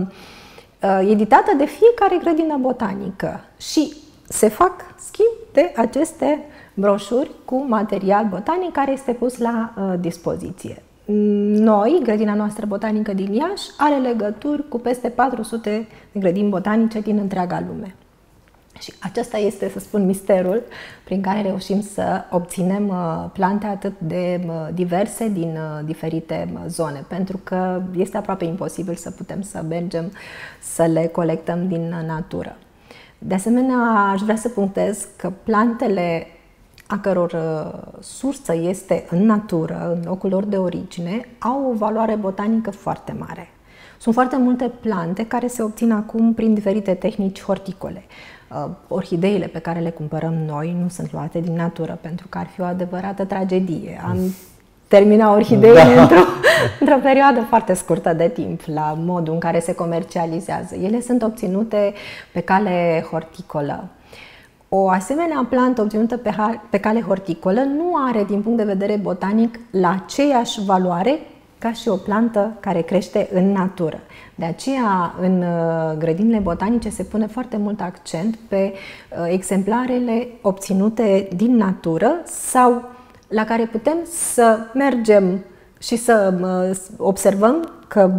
editată de fiecare grădină botanică și se fac schimb de aceste broșuri cu material botanic care este pus la dispoziție. Noi, grădina noastră botanică din Iași, are legături cu peste 400 de grădini botanice din întreaga lume. Și acesta este, să spun, misterul prin care reușim să obținem plante atât de diverse din diferite zone, pentru că este aproape imposibil să putem să mergem să le colectăm din natură. De asemenea, aș vrea să punctez că plantele a căror sursă este în natură, în locul lor de origine, au o valoare botanică foarte mare. Sunt foarte multe plante care se obțin acum prin diferite tehnici horticole. Orhideile pe care le cumpărăm noi nu sunt luate din natură, pentru că ar fi o adevărată tragedie. Am terminat orhideile într-o perioadă foarte scurtă de timp, la modul în care se comercializează. Ele sunt obținute pe cale horticolă. O asemenea plantă obținută pe cale horticolă nu are, din punct de vedere botanic, la aceeași valoare ca și o plantă care crește în natură. De aceea, în grădinile botanice se pune foarte mult accent pe exemplarele obținute din natură sau la care putem să mergem și să observăm că,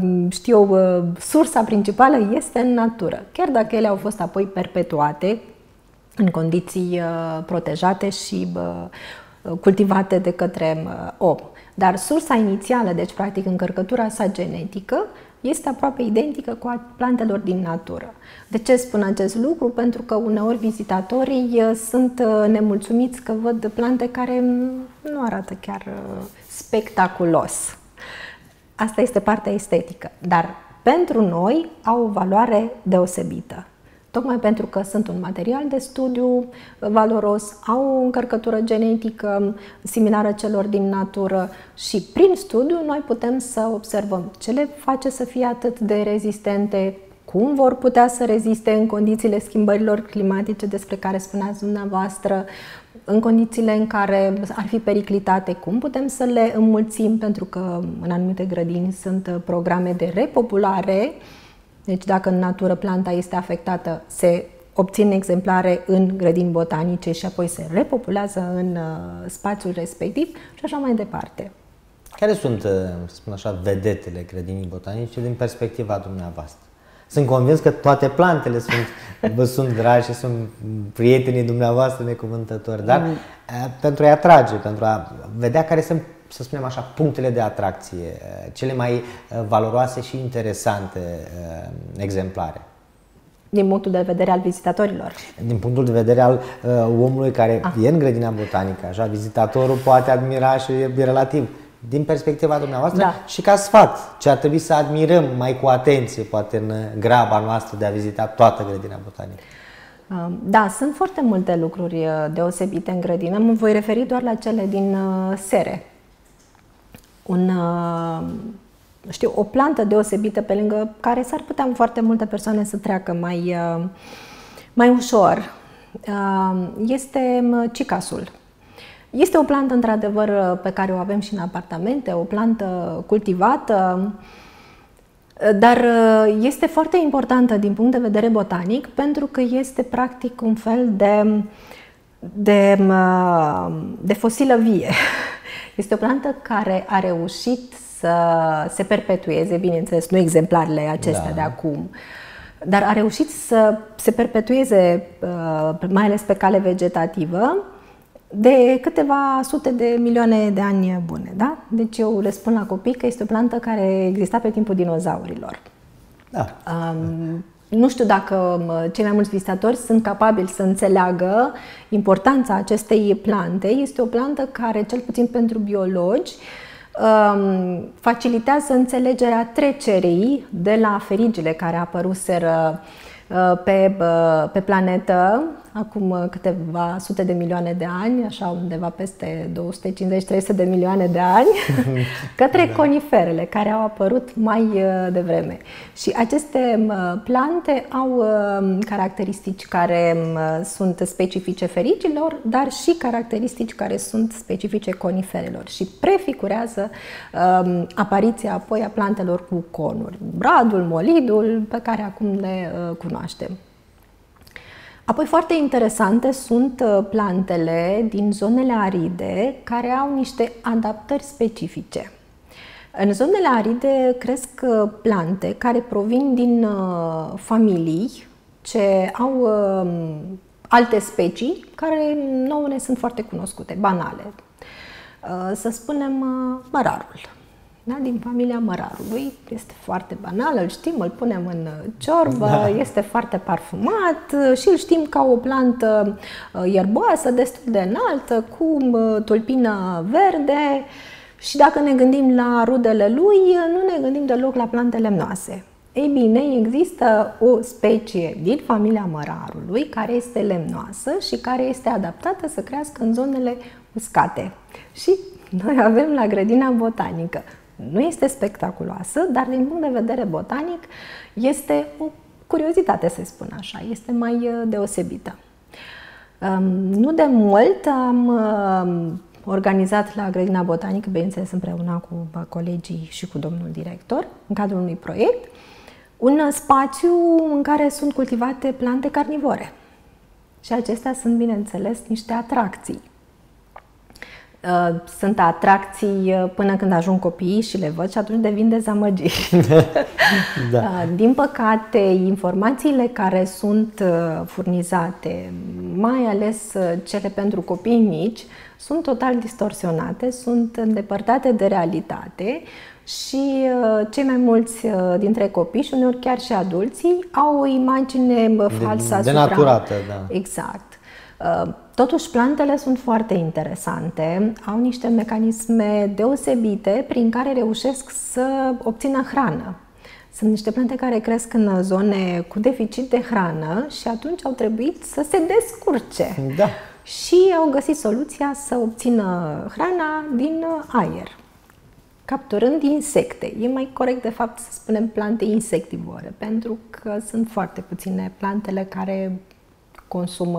sursa principală este în natură, chiar dacă ele au fost apoi perpetuate în condiții protejate și cultivate de către om. Dar sursa inițială, deci practic încărcătura sa genetică, este aproape identică cu a plantelor din natură. De ce spun acest lucru? Pentru că uneori vizitatorii sunt nemulțumiți că văd plante care nu arată chiar spectaculos. Asta este partea estetică, dar pentru noi au o valoare deosebită. Tocmai pentru că sunt un material de studiu valoros, au o încărcătură genetică similară celor din natură și prin studiu noi putem să observăm ce le face să fie atât de rezistente, cum vor putea să reziste în condițiile schimbărilor climatice despre care spuneați dumneavoastră, în condițiile în care ar fi periclitate, cum putem să le înmulțim, pentru că în anumite grădini sunt programe de repopulare. Deci dacă în natură planta este afectată, se obțin exemplare în grădini botanice și apoi se repopulează în spațiul respectiv și așa mai departe. Care sunt, să spun așa, vedetele grădinii botanice din perspectiva dumneavoastră? Sunt convins că toate plantele vă sunt dragi și sunt prietenii dumneavoastră necuvântători, dar pentru a-i atrage, pentru a vedea care sunt, să spunem așa, punctele de atracție, cele mai valoroase și interesante exemplare. Din punctul de vedere al vizitatorilor. Din punctul de vedere al omului care e în grădina botanică, așa, vizitatorul poate admira și e relativ. Din perspectiva dumneavoastră și ca sfat, ce ar trebui să admirăm mai cu atenție, poate în graba noastră de a vizita toată grădina botanică. Da, sunt foarte multe lucruri deosebite în grădină. Mă voi referi doar la cele din sere. O plantă deosebită pe lângă care s-ar putea foarte multe persoane să treacă mai ușor este cicasul. Este o plantă, într-adevăr, pe care o avem și în apartamente, o plantă cultivată, dar este foarte importantă din punct de vedere botanic pentru că este practic un fel de fosilă vie. Este o plantă care a reușit să se perpetueze, bineînțeles, nu exemplarele acestea de acum, dar a reușit să se perpetueze, mai ales pe cale vegetativă, de câteva sute de milioane de ani bune, da? Deci eu le spun la copii că este o plantă care exista pe timpul dinozaurilor. Da. Nu știu dacă cei mai mulți vizitatori sunt capabili să înțeleagă importanța acestei plante. Este o plantă care, cel puțin pentru biologi, facilitează înțelegerea trecerii de la ferigile care apăruseră pe planetă acum câteva sute de milioane de ani, așa undeva peste 250-300 de milioane de ani, către coniferele care au apărut mai devreme. Și aceste plante au caracteristici care sunt specifice fericilor, dar și caracteristici care sunt specifice coniferelor și prefigurează apariția apoi a plantelor cu conuri, bradul, molidul, pe care acum le cunoaștem. Apoi foarte interesante sunt plantele din zonele aride care au niște adaptări specifice. În zonele aride cresc plante care provin din familii ce au alte specii care nouă ne sunt foarte cunoscute, banale. Să spunem mărarul. Da? Din familia mărarului, este foarte banal, îl știm, îl punem în ciorbă, este foarte parfumat și îl știm ca o plantă ierboasă, destul de înaltă, cu tulpină verde și dacă ne gândim la rudele lui, nu ne gândim deloc la plante lemnoase. Ei bine, există o specie din familia mărarului care este lemnoasă și care este adaptată să crească în zonele uscate. Și noi avem la grădina botanică. Nu este spectaculoasă, dar din punct de vedere botanic este o curiozitate, să spun așa, este mai deosebită. Nu de mult am organizat la grădina botanică, bineînțeles împreună cu colegii și cu domnul director, în cadrul unui proiect, un spațiu în care sunt cultivate plante carnivore. Și acestea sunt, bineînțeles, niște atracții. Sunt atracții până când ajung copiii și le văd și atunci devin dezamăgiri. Da. Din păcate, informațiile care sunt furnizate, mai ales cele pentru copii mici, sunt total distorsionate, sunt îndepărtate de realitate și cei mai mulți dintre copii și uneori chiar și adulții au o imagine falsă asupra. Denaturată, da. Exact. Totuși, plantele sunt foarte interesante, au niște mecanisme deosebite prin care reușesc să obțină hrană. Sunt niște plante care cresc în zone cu deficit de hrană și atunci au trebuit să se descurce. Da. Și au găsit soluția să obțină hrana din aer, capturând insecte. E mai corect, de fapt, să spunem plante insectivore, pentru că sunt foarte puține plantele care consumă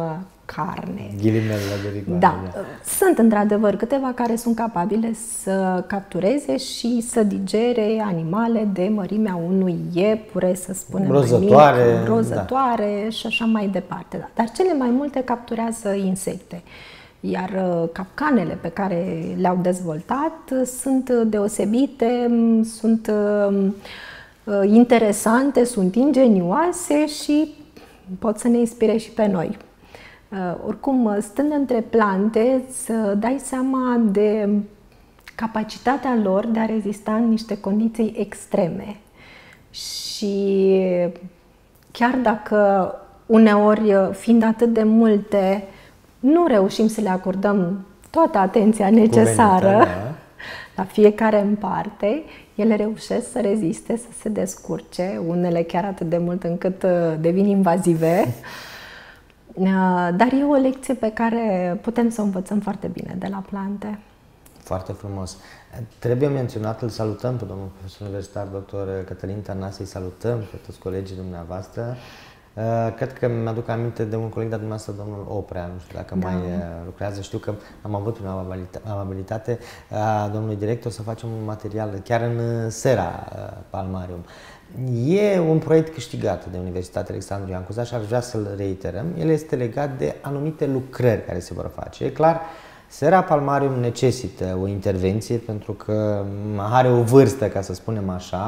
carne. Ghilimele de rigoare. Da, sunt într-adevăr câteva care sunt capabile să captureze și să digere animale de mărimea unui iepure, să spunem, rozătoare, rozătoare și așa mai departe. Dar cele mai multe capturează insecte. Iar capcanele pe care le-au dezvoltat sunt deosebite, sunt interesante, sunt ingenioase și pot să ne inspire și pe noi. Oricum, stând între plante, să dai seama de capacitatea lor de a rezista în niște condiții extreme. Și chiar dacă uneori, fiind atât de multe, nu reușim să le acordăm toată atenția necesară la fiecare în parte, ele reușesc să reziste, să se descurce, unele chiar atât de mult încât devin invazive. Dar e o lecție pe care putem să o învățăm foarte bine de la plante. Foarte frumos. Trebuie menționat, îl salutăm pe domnul profesor universitar, dr. Cătălin Tănase, îi salutăm pe toți colegii dumneavoastră. Cred că mi-aduc aminte de un coleg de dumneavoastră, domnul Oprea, nu știu dacă mai lucrează, știu că am avut prin amabilitate a domnului director să facem un material chiar în Sera Palmarium. E un proiect câștigat de Universitatea Alexandru Ioan Cuza și aș vrea să-l reiterăm. El este legat de anumite lucrări care se vor face. E clar, Sera Palmarium necesită o intervenție pentru că are o vârstă, ca să spunem așa,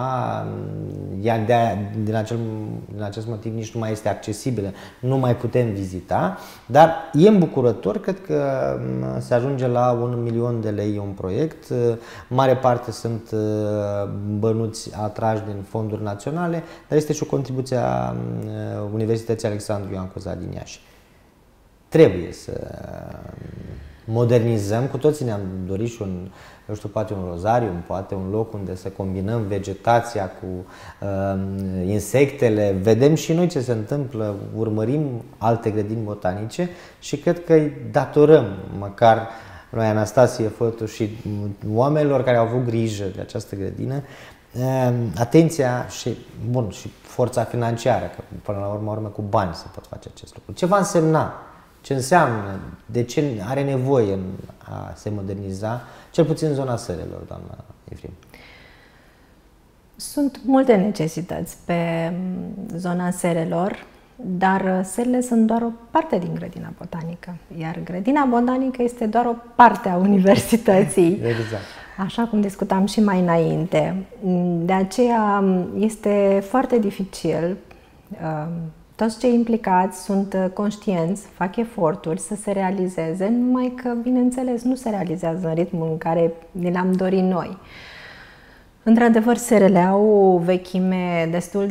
din acest motiv nici nu mai este accesibilă, nu mai putem vizita, dar e îmbucurător, cred că se ajunge la 1 milion de lei un proiect, mare parte sunt bănuți atrași din fonduri naționale, dar este și o contribuție a Universității Alexandru Ioan Cuza din Iași. Trebuie să modernizăm, cu toții ne-am dorit și eu știu, poate un rozarium, poate un loc unde să combinăm vegetația cu insectele, vedem și noi ce se întâmplă, urmărim alte grădini botanice și cred că îi datorăm, măcar noi, Anastasie Fătu și oamenilor care au avut grijă de această grădină, atenția și, bun, și forța financiară, că până la urmă cu bani se pot face acest lucru. Ce va însemna? Ce înseamnă? De ce are nevoie a se moderniza, cel puțin în zona sărelor, doamna Efrim? Sunt multe necesități pe zona serelor, dar serele sunt doar o parte din grădina botanică, iar grădina botanică este doar o parte a universității, Exact. Așa cum discutam și mai înainte. De aceea este foarte dificil. Toți cei implicați sunt conștienți, fac eforturi să se realizeze, numai că, bineînțeles, nu se realizează în ritmul în care ne l-am dorit noi. Într-adevăr, serele au o vechime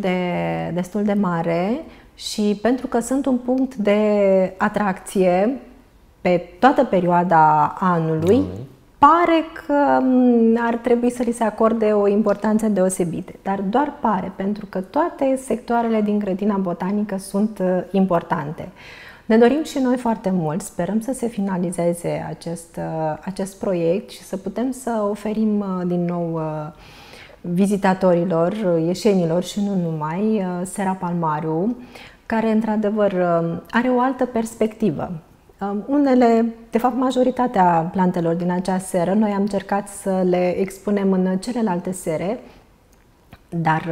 destul de mare și pentru că sunt un punct de atracție pe toată perioada anului, pare că ar trebui să li se acorde o importanță deosebită, dar doar pare, pentru că toate sectoarele din grădina botanică sunt importante. Ne dorim și noi foarte mult, sperăm să se finalizeze acest proiect și să putem să oferim din nou vizitatorilor, ieșenilor și nu numai, Sera Palmariu, care într-adevăr are o altă perspectivă. Unele, de fapt majoritatea plantelor din acea seră, noi am încercat să le expunem în celelalte sere, dar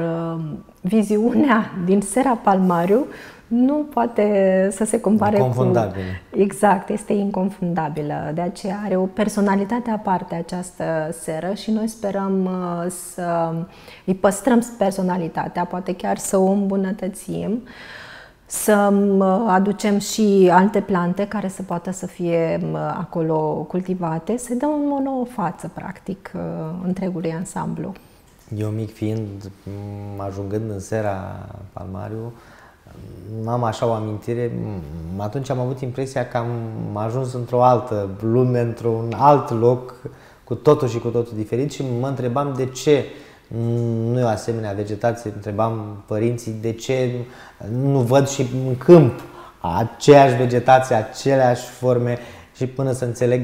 viziunea din Sera Palmariu nu poate să se compare cu... Exact, este inconfundabilă. De aceea are o personalitate aparte această seră și noi sperăm să îi păstrăm personalitatea, poate chiar să o îmbunătățim, să aducem și alte plante care să poată să fie acolo cultivate, să dăm o nouă față, practic, întregului ansamblu. Eu mic fiind, ajungând în Sera Palmariu, am așa o amintire, atunci am avut impresia că am ajuns într-o altă lume, într-un alt loc, cu totul și cu totul diferit și mă întrebam de ce nu e o asemenea vegetație, întrebam părinții de ce nu văd și în câmp aceeași vegetație, aceleași forme și până să înțeleg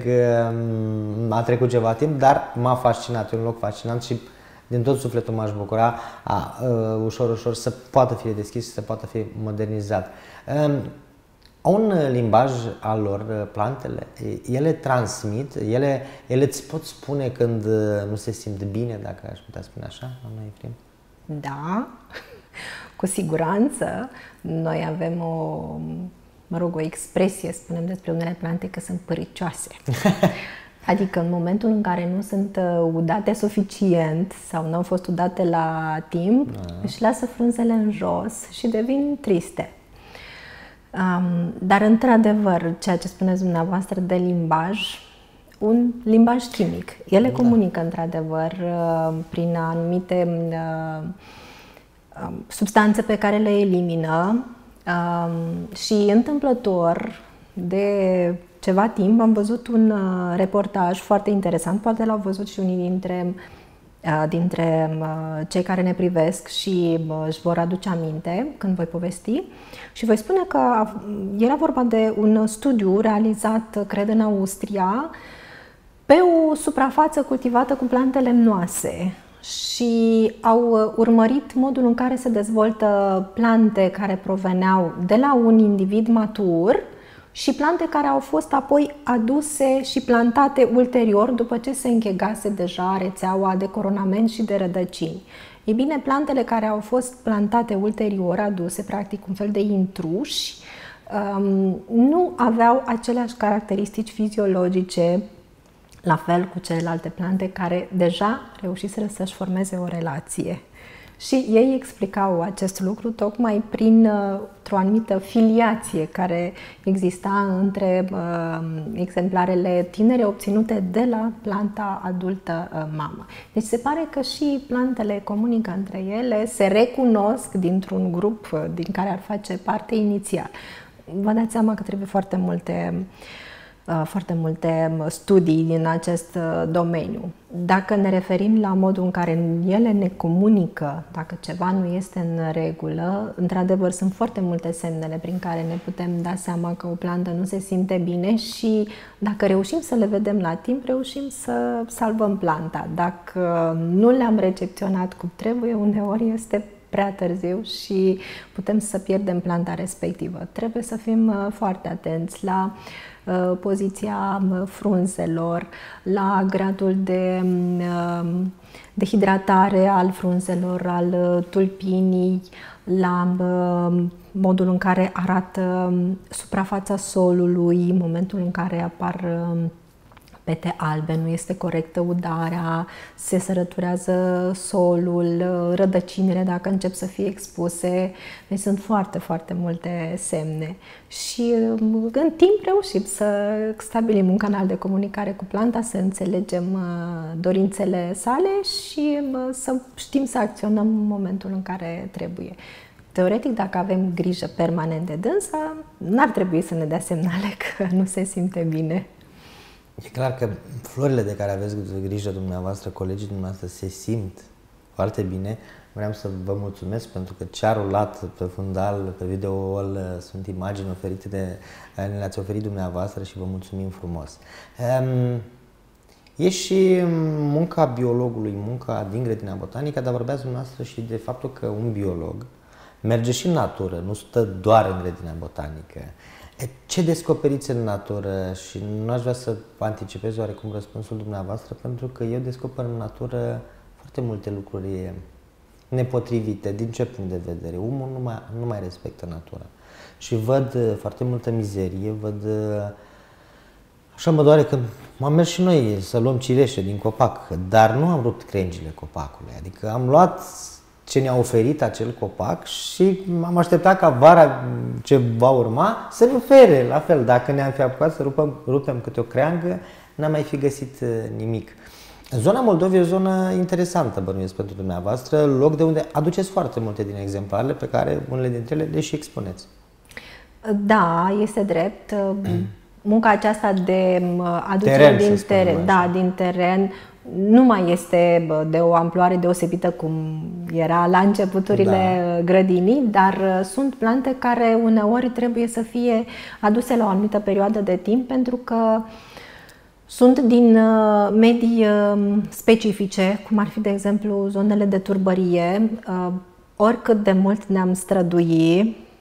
a trecut ceva timp, dar m-a fascinat, e un loc fascinant și din tot sufletul m-aș bucura ușor, ușor să poată fi deschis și să poată fi modernizat. Au un limbaj al lor, plantele? Ele transmit? Ele îți pot spune când nu se simt bine, dacă aș putea spune așa, doamna Efrim? Da, cu siguranță. Noi avem o expresie, spunem despre unele plante că sunt păricioase. Adică în momentul în care nu sunt udate suficient sau nu au fost udate la timp, își lasă frunzele în jos și devin triste. Dar într-adevăr, ceea ce spuneți dumneavoastră de limbaj, un limbaj chimic. Ele comunică într-adevăr prin anumite substanțe pe care le elimină și întâmplător de ceva timp am văzut un reportaj foarte interesant, poate l-au văzut și unii dintre cei care ne privesc și își vor aduce aminte când voi povesti. Și voi spune că era vorba de un studiu realizat, cred, în Austria, pe o suprafață cultivată cu plante lemnoase și au urmărit modul în care se dezvoltă plante care proveneau de la un individ matur și plante care au fost apoi aduse și plantate ulterior după ce se închegase deja rețeaua de coronament și de rădăcini. Ei bine, plantele care au fost plantate ulterior, aduse practic un fel de intruși, nu aveau aceleași caracteristici fiziologice, la fel cu celelalte plante care deja reușiseră să-și formeze o relație. Și ei explicau acest lucru tocmai printr-o anumită filiație care exista între exemplarele tinere obținute de la planta adultă mamă. Deci se pare că și plantele comunică între ele, se recunosc dintr-un grup din care ar face parte inițial. Vă dați seama că trebuie foarte multe studii din acest domeniu. Dacă ne referim la modul în care ele ne comunică dacă ceva nu este în regulă, într-adevăr sunt foarte multe semnele prin care ne putem da seama că o plantă nu se simte bine și dacă reușim să le vedem la timp, reușim să salvăm planta. Dacă nu le-am recepționat cum trebuie, uneori este prea târziu și putem să pierdem planta respectivă. Trebuie să fim foarte atenți la poziția frunzelor, la gradul de hidratare al frunzelor, al tulpinii, la modul în care arată suprafața solului, în momentul în care apar pete albe, nu este corectă udarea, se sărăturează solul, rădăcinile dacă încep să fie expuse. Deci sunt foarte, foarte multe semne. Și în timp reușim să stabilim un canal de comunicare cu planta, să înțelegem dorințele sale și să știm să acționăm în momentul în care trebuie. Teoretic, dacă avem grijă permanent de dânsa, n-ar trebui să ne dea semnale că nu se simte bine. E clar că florile de care aveți grijă dumneavoastră, colegii dumneavoastră, se simt foarte bine. Vreau să vă mulțumesc pentru că ce a rulat pe fundal, pe video, sunt imagini oferite ne le-ați oferit dumneavoastră și vă mulțumim frumos. E și munca biologului, munca din grădina botanică, dar vorbeați dumneavoastră și de faptul că un biolog merge și în natură, nu stă doar în grădina botanică. Ce descoperiți în natură? Și nu aș vrea să anticipez oarecum răspunsul dumneavoastră, pentru că eu descoper în natură foarte multe lucruri nepotrivite. Din ce punct de vedere? Omul nu mai respectă natura. Și văd foarte multă mizerie, așa mă doare când am mers și noi să luăm cireșe din copac, dar nu am rupt crengile copacului. Adică am luat ce ne-a oferit acel copac și am așteptat ca vara ce va urma să ne ofere la fel. Dacă ne-am fi apucat să rupem câte o creangă, n-am mai fi găsit nimic. Zona Moldovei e o zonă interesantă, bănuiesc, pentru dumneavoastră, loc de unde aduceți foarte multe din exemplarele pe care unele dintre ele le și expuneți. Da, este drept. Munca aceasta de aducere din teren, din teren, nu mai este de o amploare deosebită cum era la începuturile grădinii, dar sunt plante care uneori trebuie să fie aduse la o anumită perioadă de timp pentru că sunt din medii specifice, cum ar fi, de exemplu, zonele de turbărie. Oricât de mult ne-am strădui,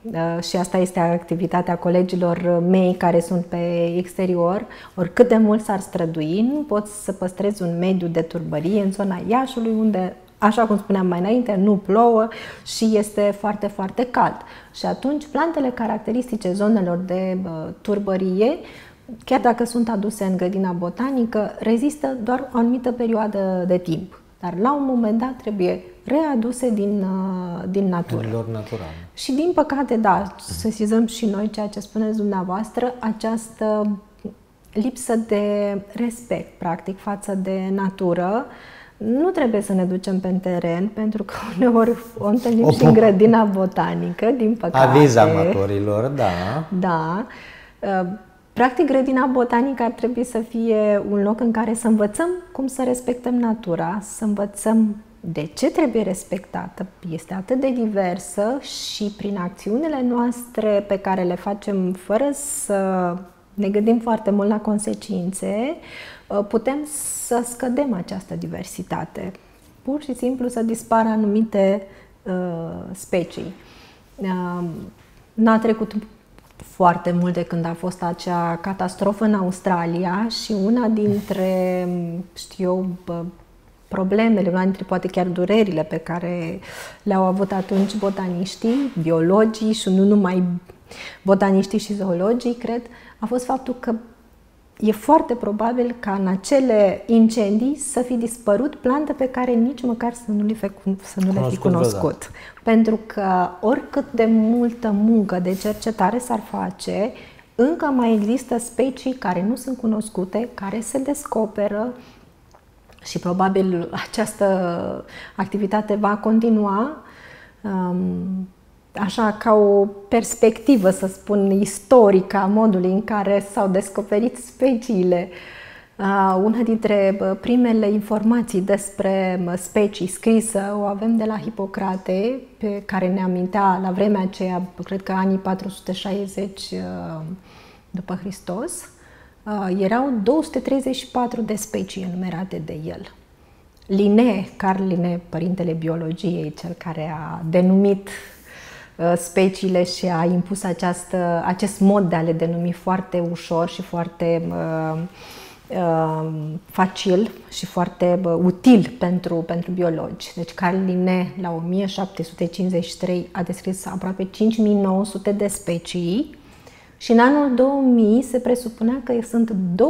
și asta este activitatea colegilor mei care sunt pe exterior, oricât de mult s-ar strădui, nu poți să păstrezi un mediu de turbărie în zona Iașului, unde, așa cum spuneam mai înainte, nu plouă și este foarte, foarte cald. Și atunci plantele caracteristice zonelor de turbărie, chiar dacă sunt aduse în grădina botanică, rezistă doar o anumită perioadă de timp. Dar la un moment dat trebuie readuse din natură. În lor natural. Și din păcate, da, sesizăm și noi ceea ce spuneți dumneavoastră, această lipsă de respect, practic, față de natură. Nu trebuie să ne ducem pe teren, pentru că uneori o întâlnim și în grădina botanică, din păcate. Aviz amatorilor, da. Da. Practic, grădina botanică ar trebui să fie un loc în care să învățăm cum să respectăm natura, să învățăm de ce trebuie respectată. Este atât de diversă și prin acțiunile noastre pe care le facem fără să ne gândim foarte mult la consecințe, putem să scădem această diversitate. Pur și simplu să dispară anumite specii. N-a trecut foarte mult de când a fost acea catastrofă în Australia și una dintre, problemele, una dintre poate chiar durerile pe care le-au avut atunci botaniștii, biologii și nu numai botaniștii și zoologii, cred, a fost faptul că e foarte probabil ca în acele incendii să fi dispărut plante pe care nici măcar să nu le fi cunoscut. Pentru că oricât de multă muncă de cercetare s-ar face, încă mai există specii care nu sunt cunoscute, care se descoperă și probabil această activitate va continua așa ca o perspectivă, să spun, istorică a modului în care s-au descoperit speciile. Una dintre primele informații despre specii scrisă o avem de la Hipocrate, pe care ne amintea la vremea aceea, cred că anii 460 după Hristos. Erau 234 de specii enumerate de el. Linné, Carl Linné, părintele biologiei, cel care a denumit speciile și a impus acest mod de a le denumi foarte ușor și foarte facil și foarte util pentru biologi. Deci Carl Linné la 1753 a descris aproape 5900 de specii și în anul 2000 se presupunea că sunt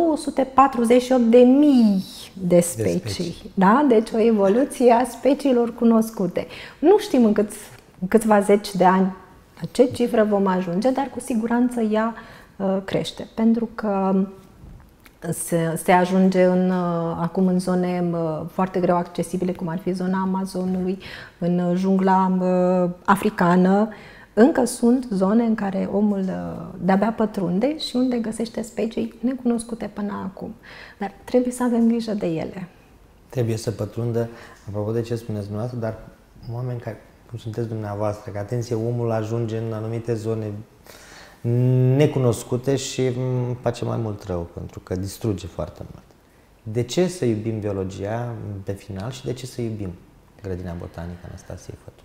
248.000 de specii. Da? Deci o evoluție a speciilor cunoscute. Nu știm în câțiva zeci de ani la ce cifră vom ajunge, dar cu siguranță ea crește, pentru că se ajunge acum în zone foarte greu accesibile, cum ar fi zona Amazonului, în jungla africană. Încă sunt zone în care omul de-abia pătrunde și unde găsește specii necunoscute până acum. Dar trebuie să avem grijă de ele. Trebuie să pătrundă, apropo de ce spuneți dumneavoastră, dar oameni care, cum sunteți dumneavoastră, că atenție, omul ajunge în anumite zone necunoscute și face mai mult rău, pentru că distruge foarte mult. De ce să iubim biologia pe final și de ce să iubim grădina botanică, Anastasie Fătu?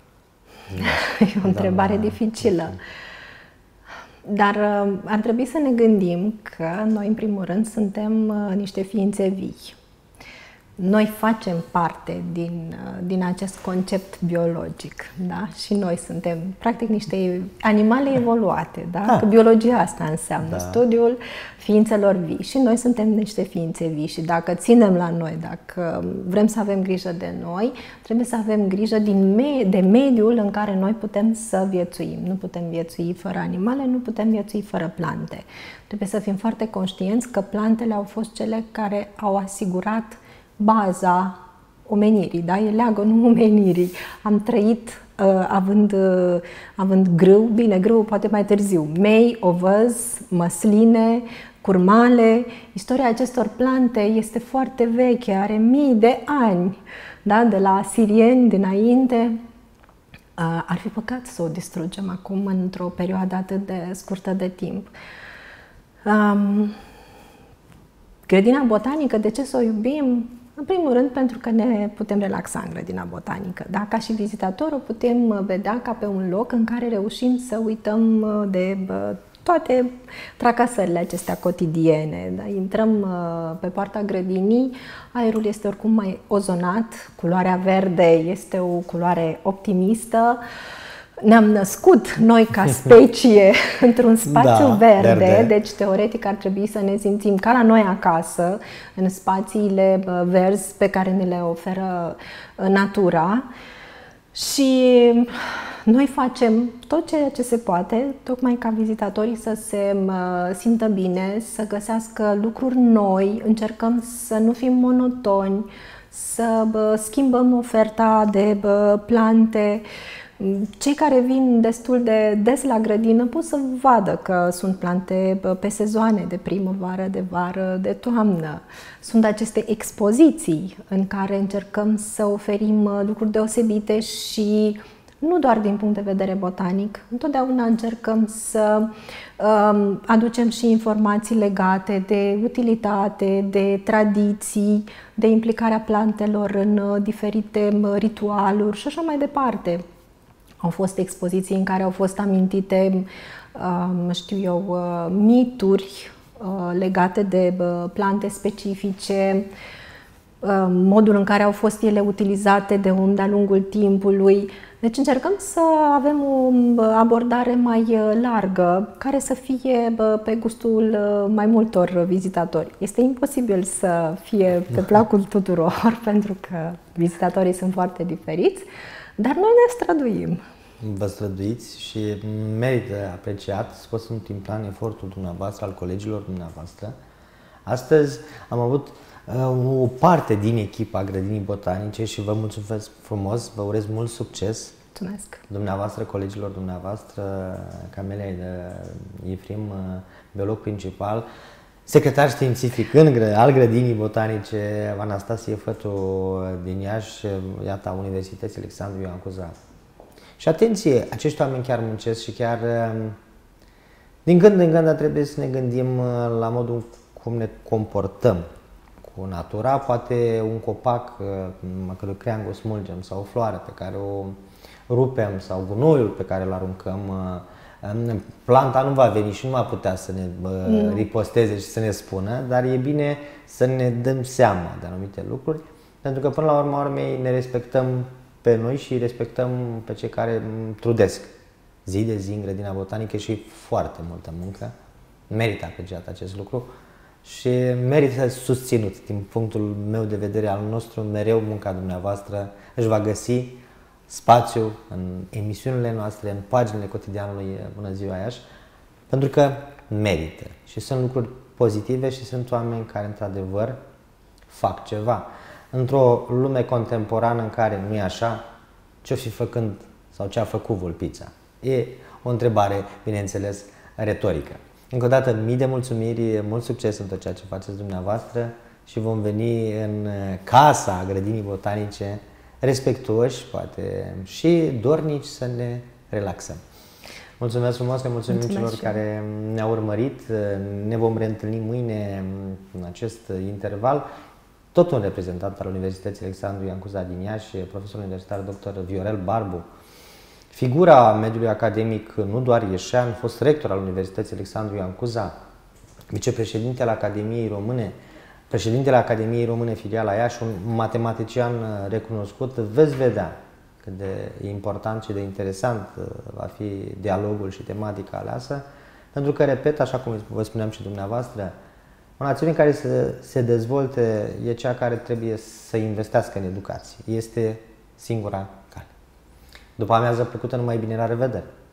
E o întrebare dificilă. Dar ar trebui să ne gândim că noi, în primul rând, suntem niște ființe vii. Noi facem parte din acest concept biologic, da? Și noi suntem, practic, niște animale evoluate, da? Că biologia asta înseamnă studiul ființelor vii. Și noi suntem niște ființe vii și dacă ținem la noi, dacă vrem să avem grijă de noi, trebuie să avem grijă de mediul în care noi putem să viețuim. Nu putem viețui fără animale, nu putem viețui fără plante. Trebuie să fim foarte conștienți că plantele au fost cele care au asigurat baza omenirii, da? E leagănul omenirii. Am trăit având grâu, bine, grâu poate mai târziu, mei, ovăz, măsline, curmale. Istoria acestor plante este foarte veche, are mii de ani, da? De la asirieni dinainte. Ar fi păcat să o distrugem acum într-o perioadă atât de scurtă de timp. Grădina botanică, de ce să o iubim? În primul rând pentru că ne putem relaxa în grădina botanică. Da? Ca și vizitator o putem vedea ca pe un loc în care reușim să uităm de toate tracasările acestea cotidiene. Da? Intrăm pe poarta grădinii, aerul este oricum mai ozonat, culoarea verde este o culoare optimistă. Ne-am născut noi ca specie într-un spațiu verde, deci teoretic ar trebui să ne simțim ca la noi acasă, în spațiile verzi pe care ne le oferă natura. Și noi facem tot ceea ce se poate, tocmai ca vizitatorii să se simtă bine, să găsească lucruri noi, încercăm să nu fim monotoni, să schimbăm oferta de plante. Cei care vin destul de des la grădină pot să vadă că sunt plante pe sezoane, de primăvară, de vară, de toamnă. Sunt aceste expoziții în care încercăm să oferim lucruri deosebite și nu doar din punct de vedere botanic. Întotdeauna încercăm să aducem și informații legate de utilitate, de tradiții, de implicarea plantelor în diferite ritualuri și așa mai departe. Au fost expoziții în care au fost amintite, știu eu, mituri legate de plante specifice, modul în care au fost ele utilizate de om de-a lungul timpului. Deci încercăm să avem o abordare mai largă, care să fie pe gustul mai multor vizitatori. Este imposibil să fie pe placul tuturor, pentru că vizitatorii sunt foarte diferiți, dar noi ne străduim. Vă străduiți și merită apreciat, să pot întâmpla în efortul dumneavoastră, al colegilor dumneavoastră. Astăzi am avut o parte din echipa Grădinii Botanice și vă mulțumesc frumos, vă urez mult succes. Mulțumesc! Dumneavoastră, colegilor dumneavoastră, Camelia Efrim, biolog principal, secretar științific al Grădinii Botanice, Anastasie Fătu din Iași, iată, a Universității Alexandru Ioan Cuza. Și atenție, acești oameni chiar muncesc și chiar din când în când trebuie să ne gândim la modul cum ne comportăm cu natura. Poate un copac, cărui creang o smulgem, sau o floare pe care o rupem, sau gunoiul pe care îl aruncăm, planta nu va veni și nu va putea să ne riposteze și să ne spună, dar e bine să ne dăm seama de anumite lucruri, pentru că până la urma urmei ne respectăm pe noi și respectăm pe cei care trudesc zi de zi în grădina botanică și foarte multă muncă. Merită apreciat acest lucru și merită susținut din punctul meu de vedere al nostru. Mereu munca dumneavoastră își va găsi spațiu în emisiunile noastre, în paginile cotidianului Bună Ziua Iași, pentru că merită și sunt lucruri pozitive și sunt oameni care într-adevăr fac ceva. Într-o lume contemporană în care nu e așa, ce-o fi făcând sau ce a făcut vulpița? E o întrebare, bineînțeles, retorică. Încă o dată, mii de mulțumiri, mult succes în tot ceea ce faceți dumneavoastră și vom veni în casa Grădinii Botanice respectuoși, poate, și dornici să ne relaxăm. Mulțumesc frumos, că mulțumim celor care ne-au urmărit. Ne vom reîntâlni mâine în acest interval. Tot un reprezentant al Universității Alexandru Ioan Cuza din Iași, profesorul universitar dr. Viorel Barbu, figura mediului academic nu doar ieșean, fost rector al Universității Alexandru Ioan Cuza, vicepreședintele Academiei Române, președintele Academiei Române filiala Iași, un matematician recunoscut. Veți vedea cât de important și de interesant va fi dialogul și tematica aleasă, pentru că, repet, așa cum vă spuneam și dumneavoastră, o națiune care să se dezvolte e cea care trebuie să investească în educație. Este singura cale. După amiază plăcută, numai bine, la revedere!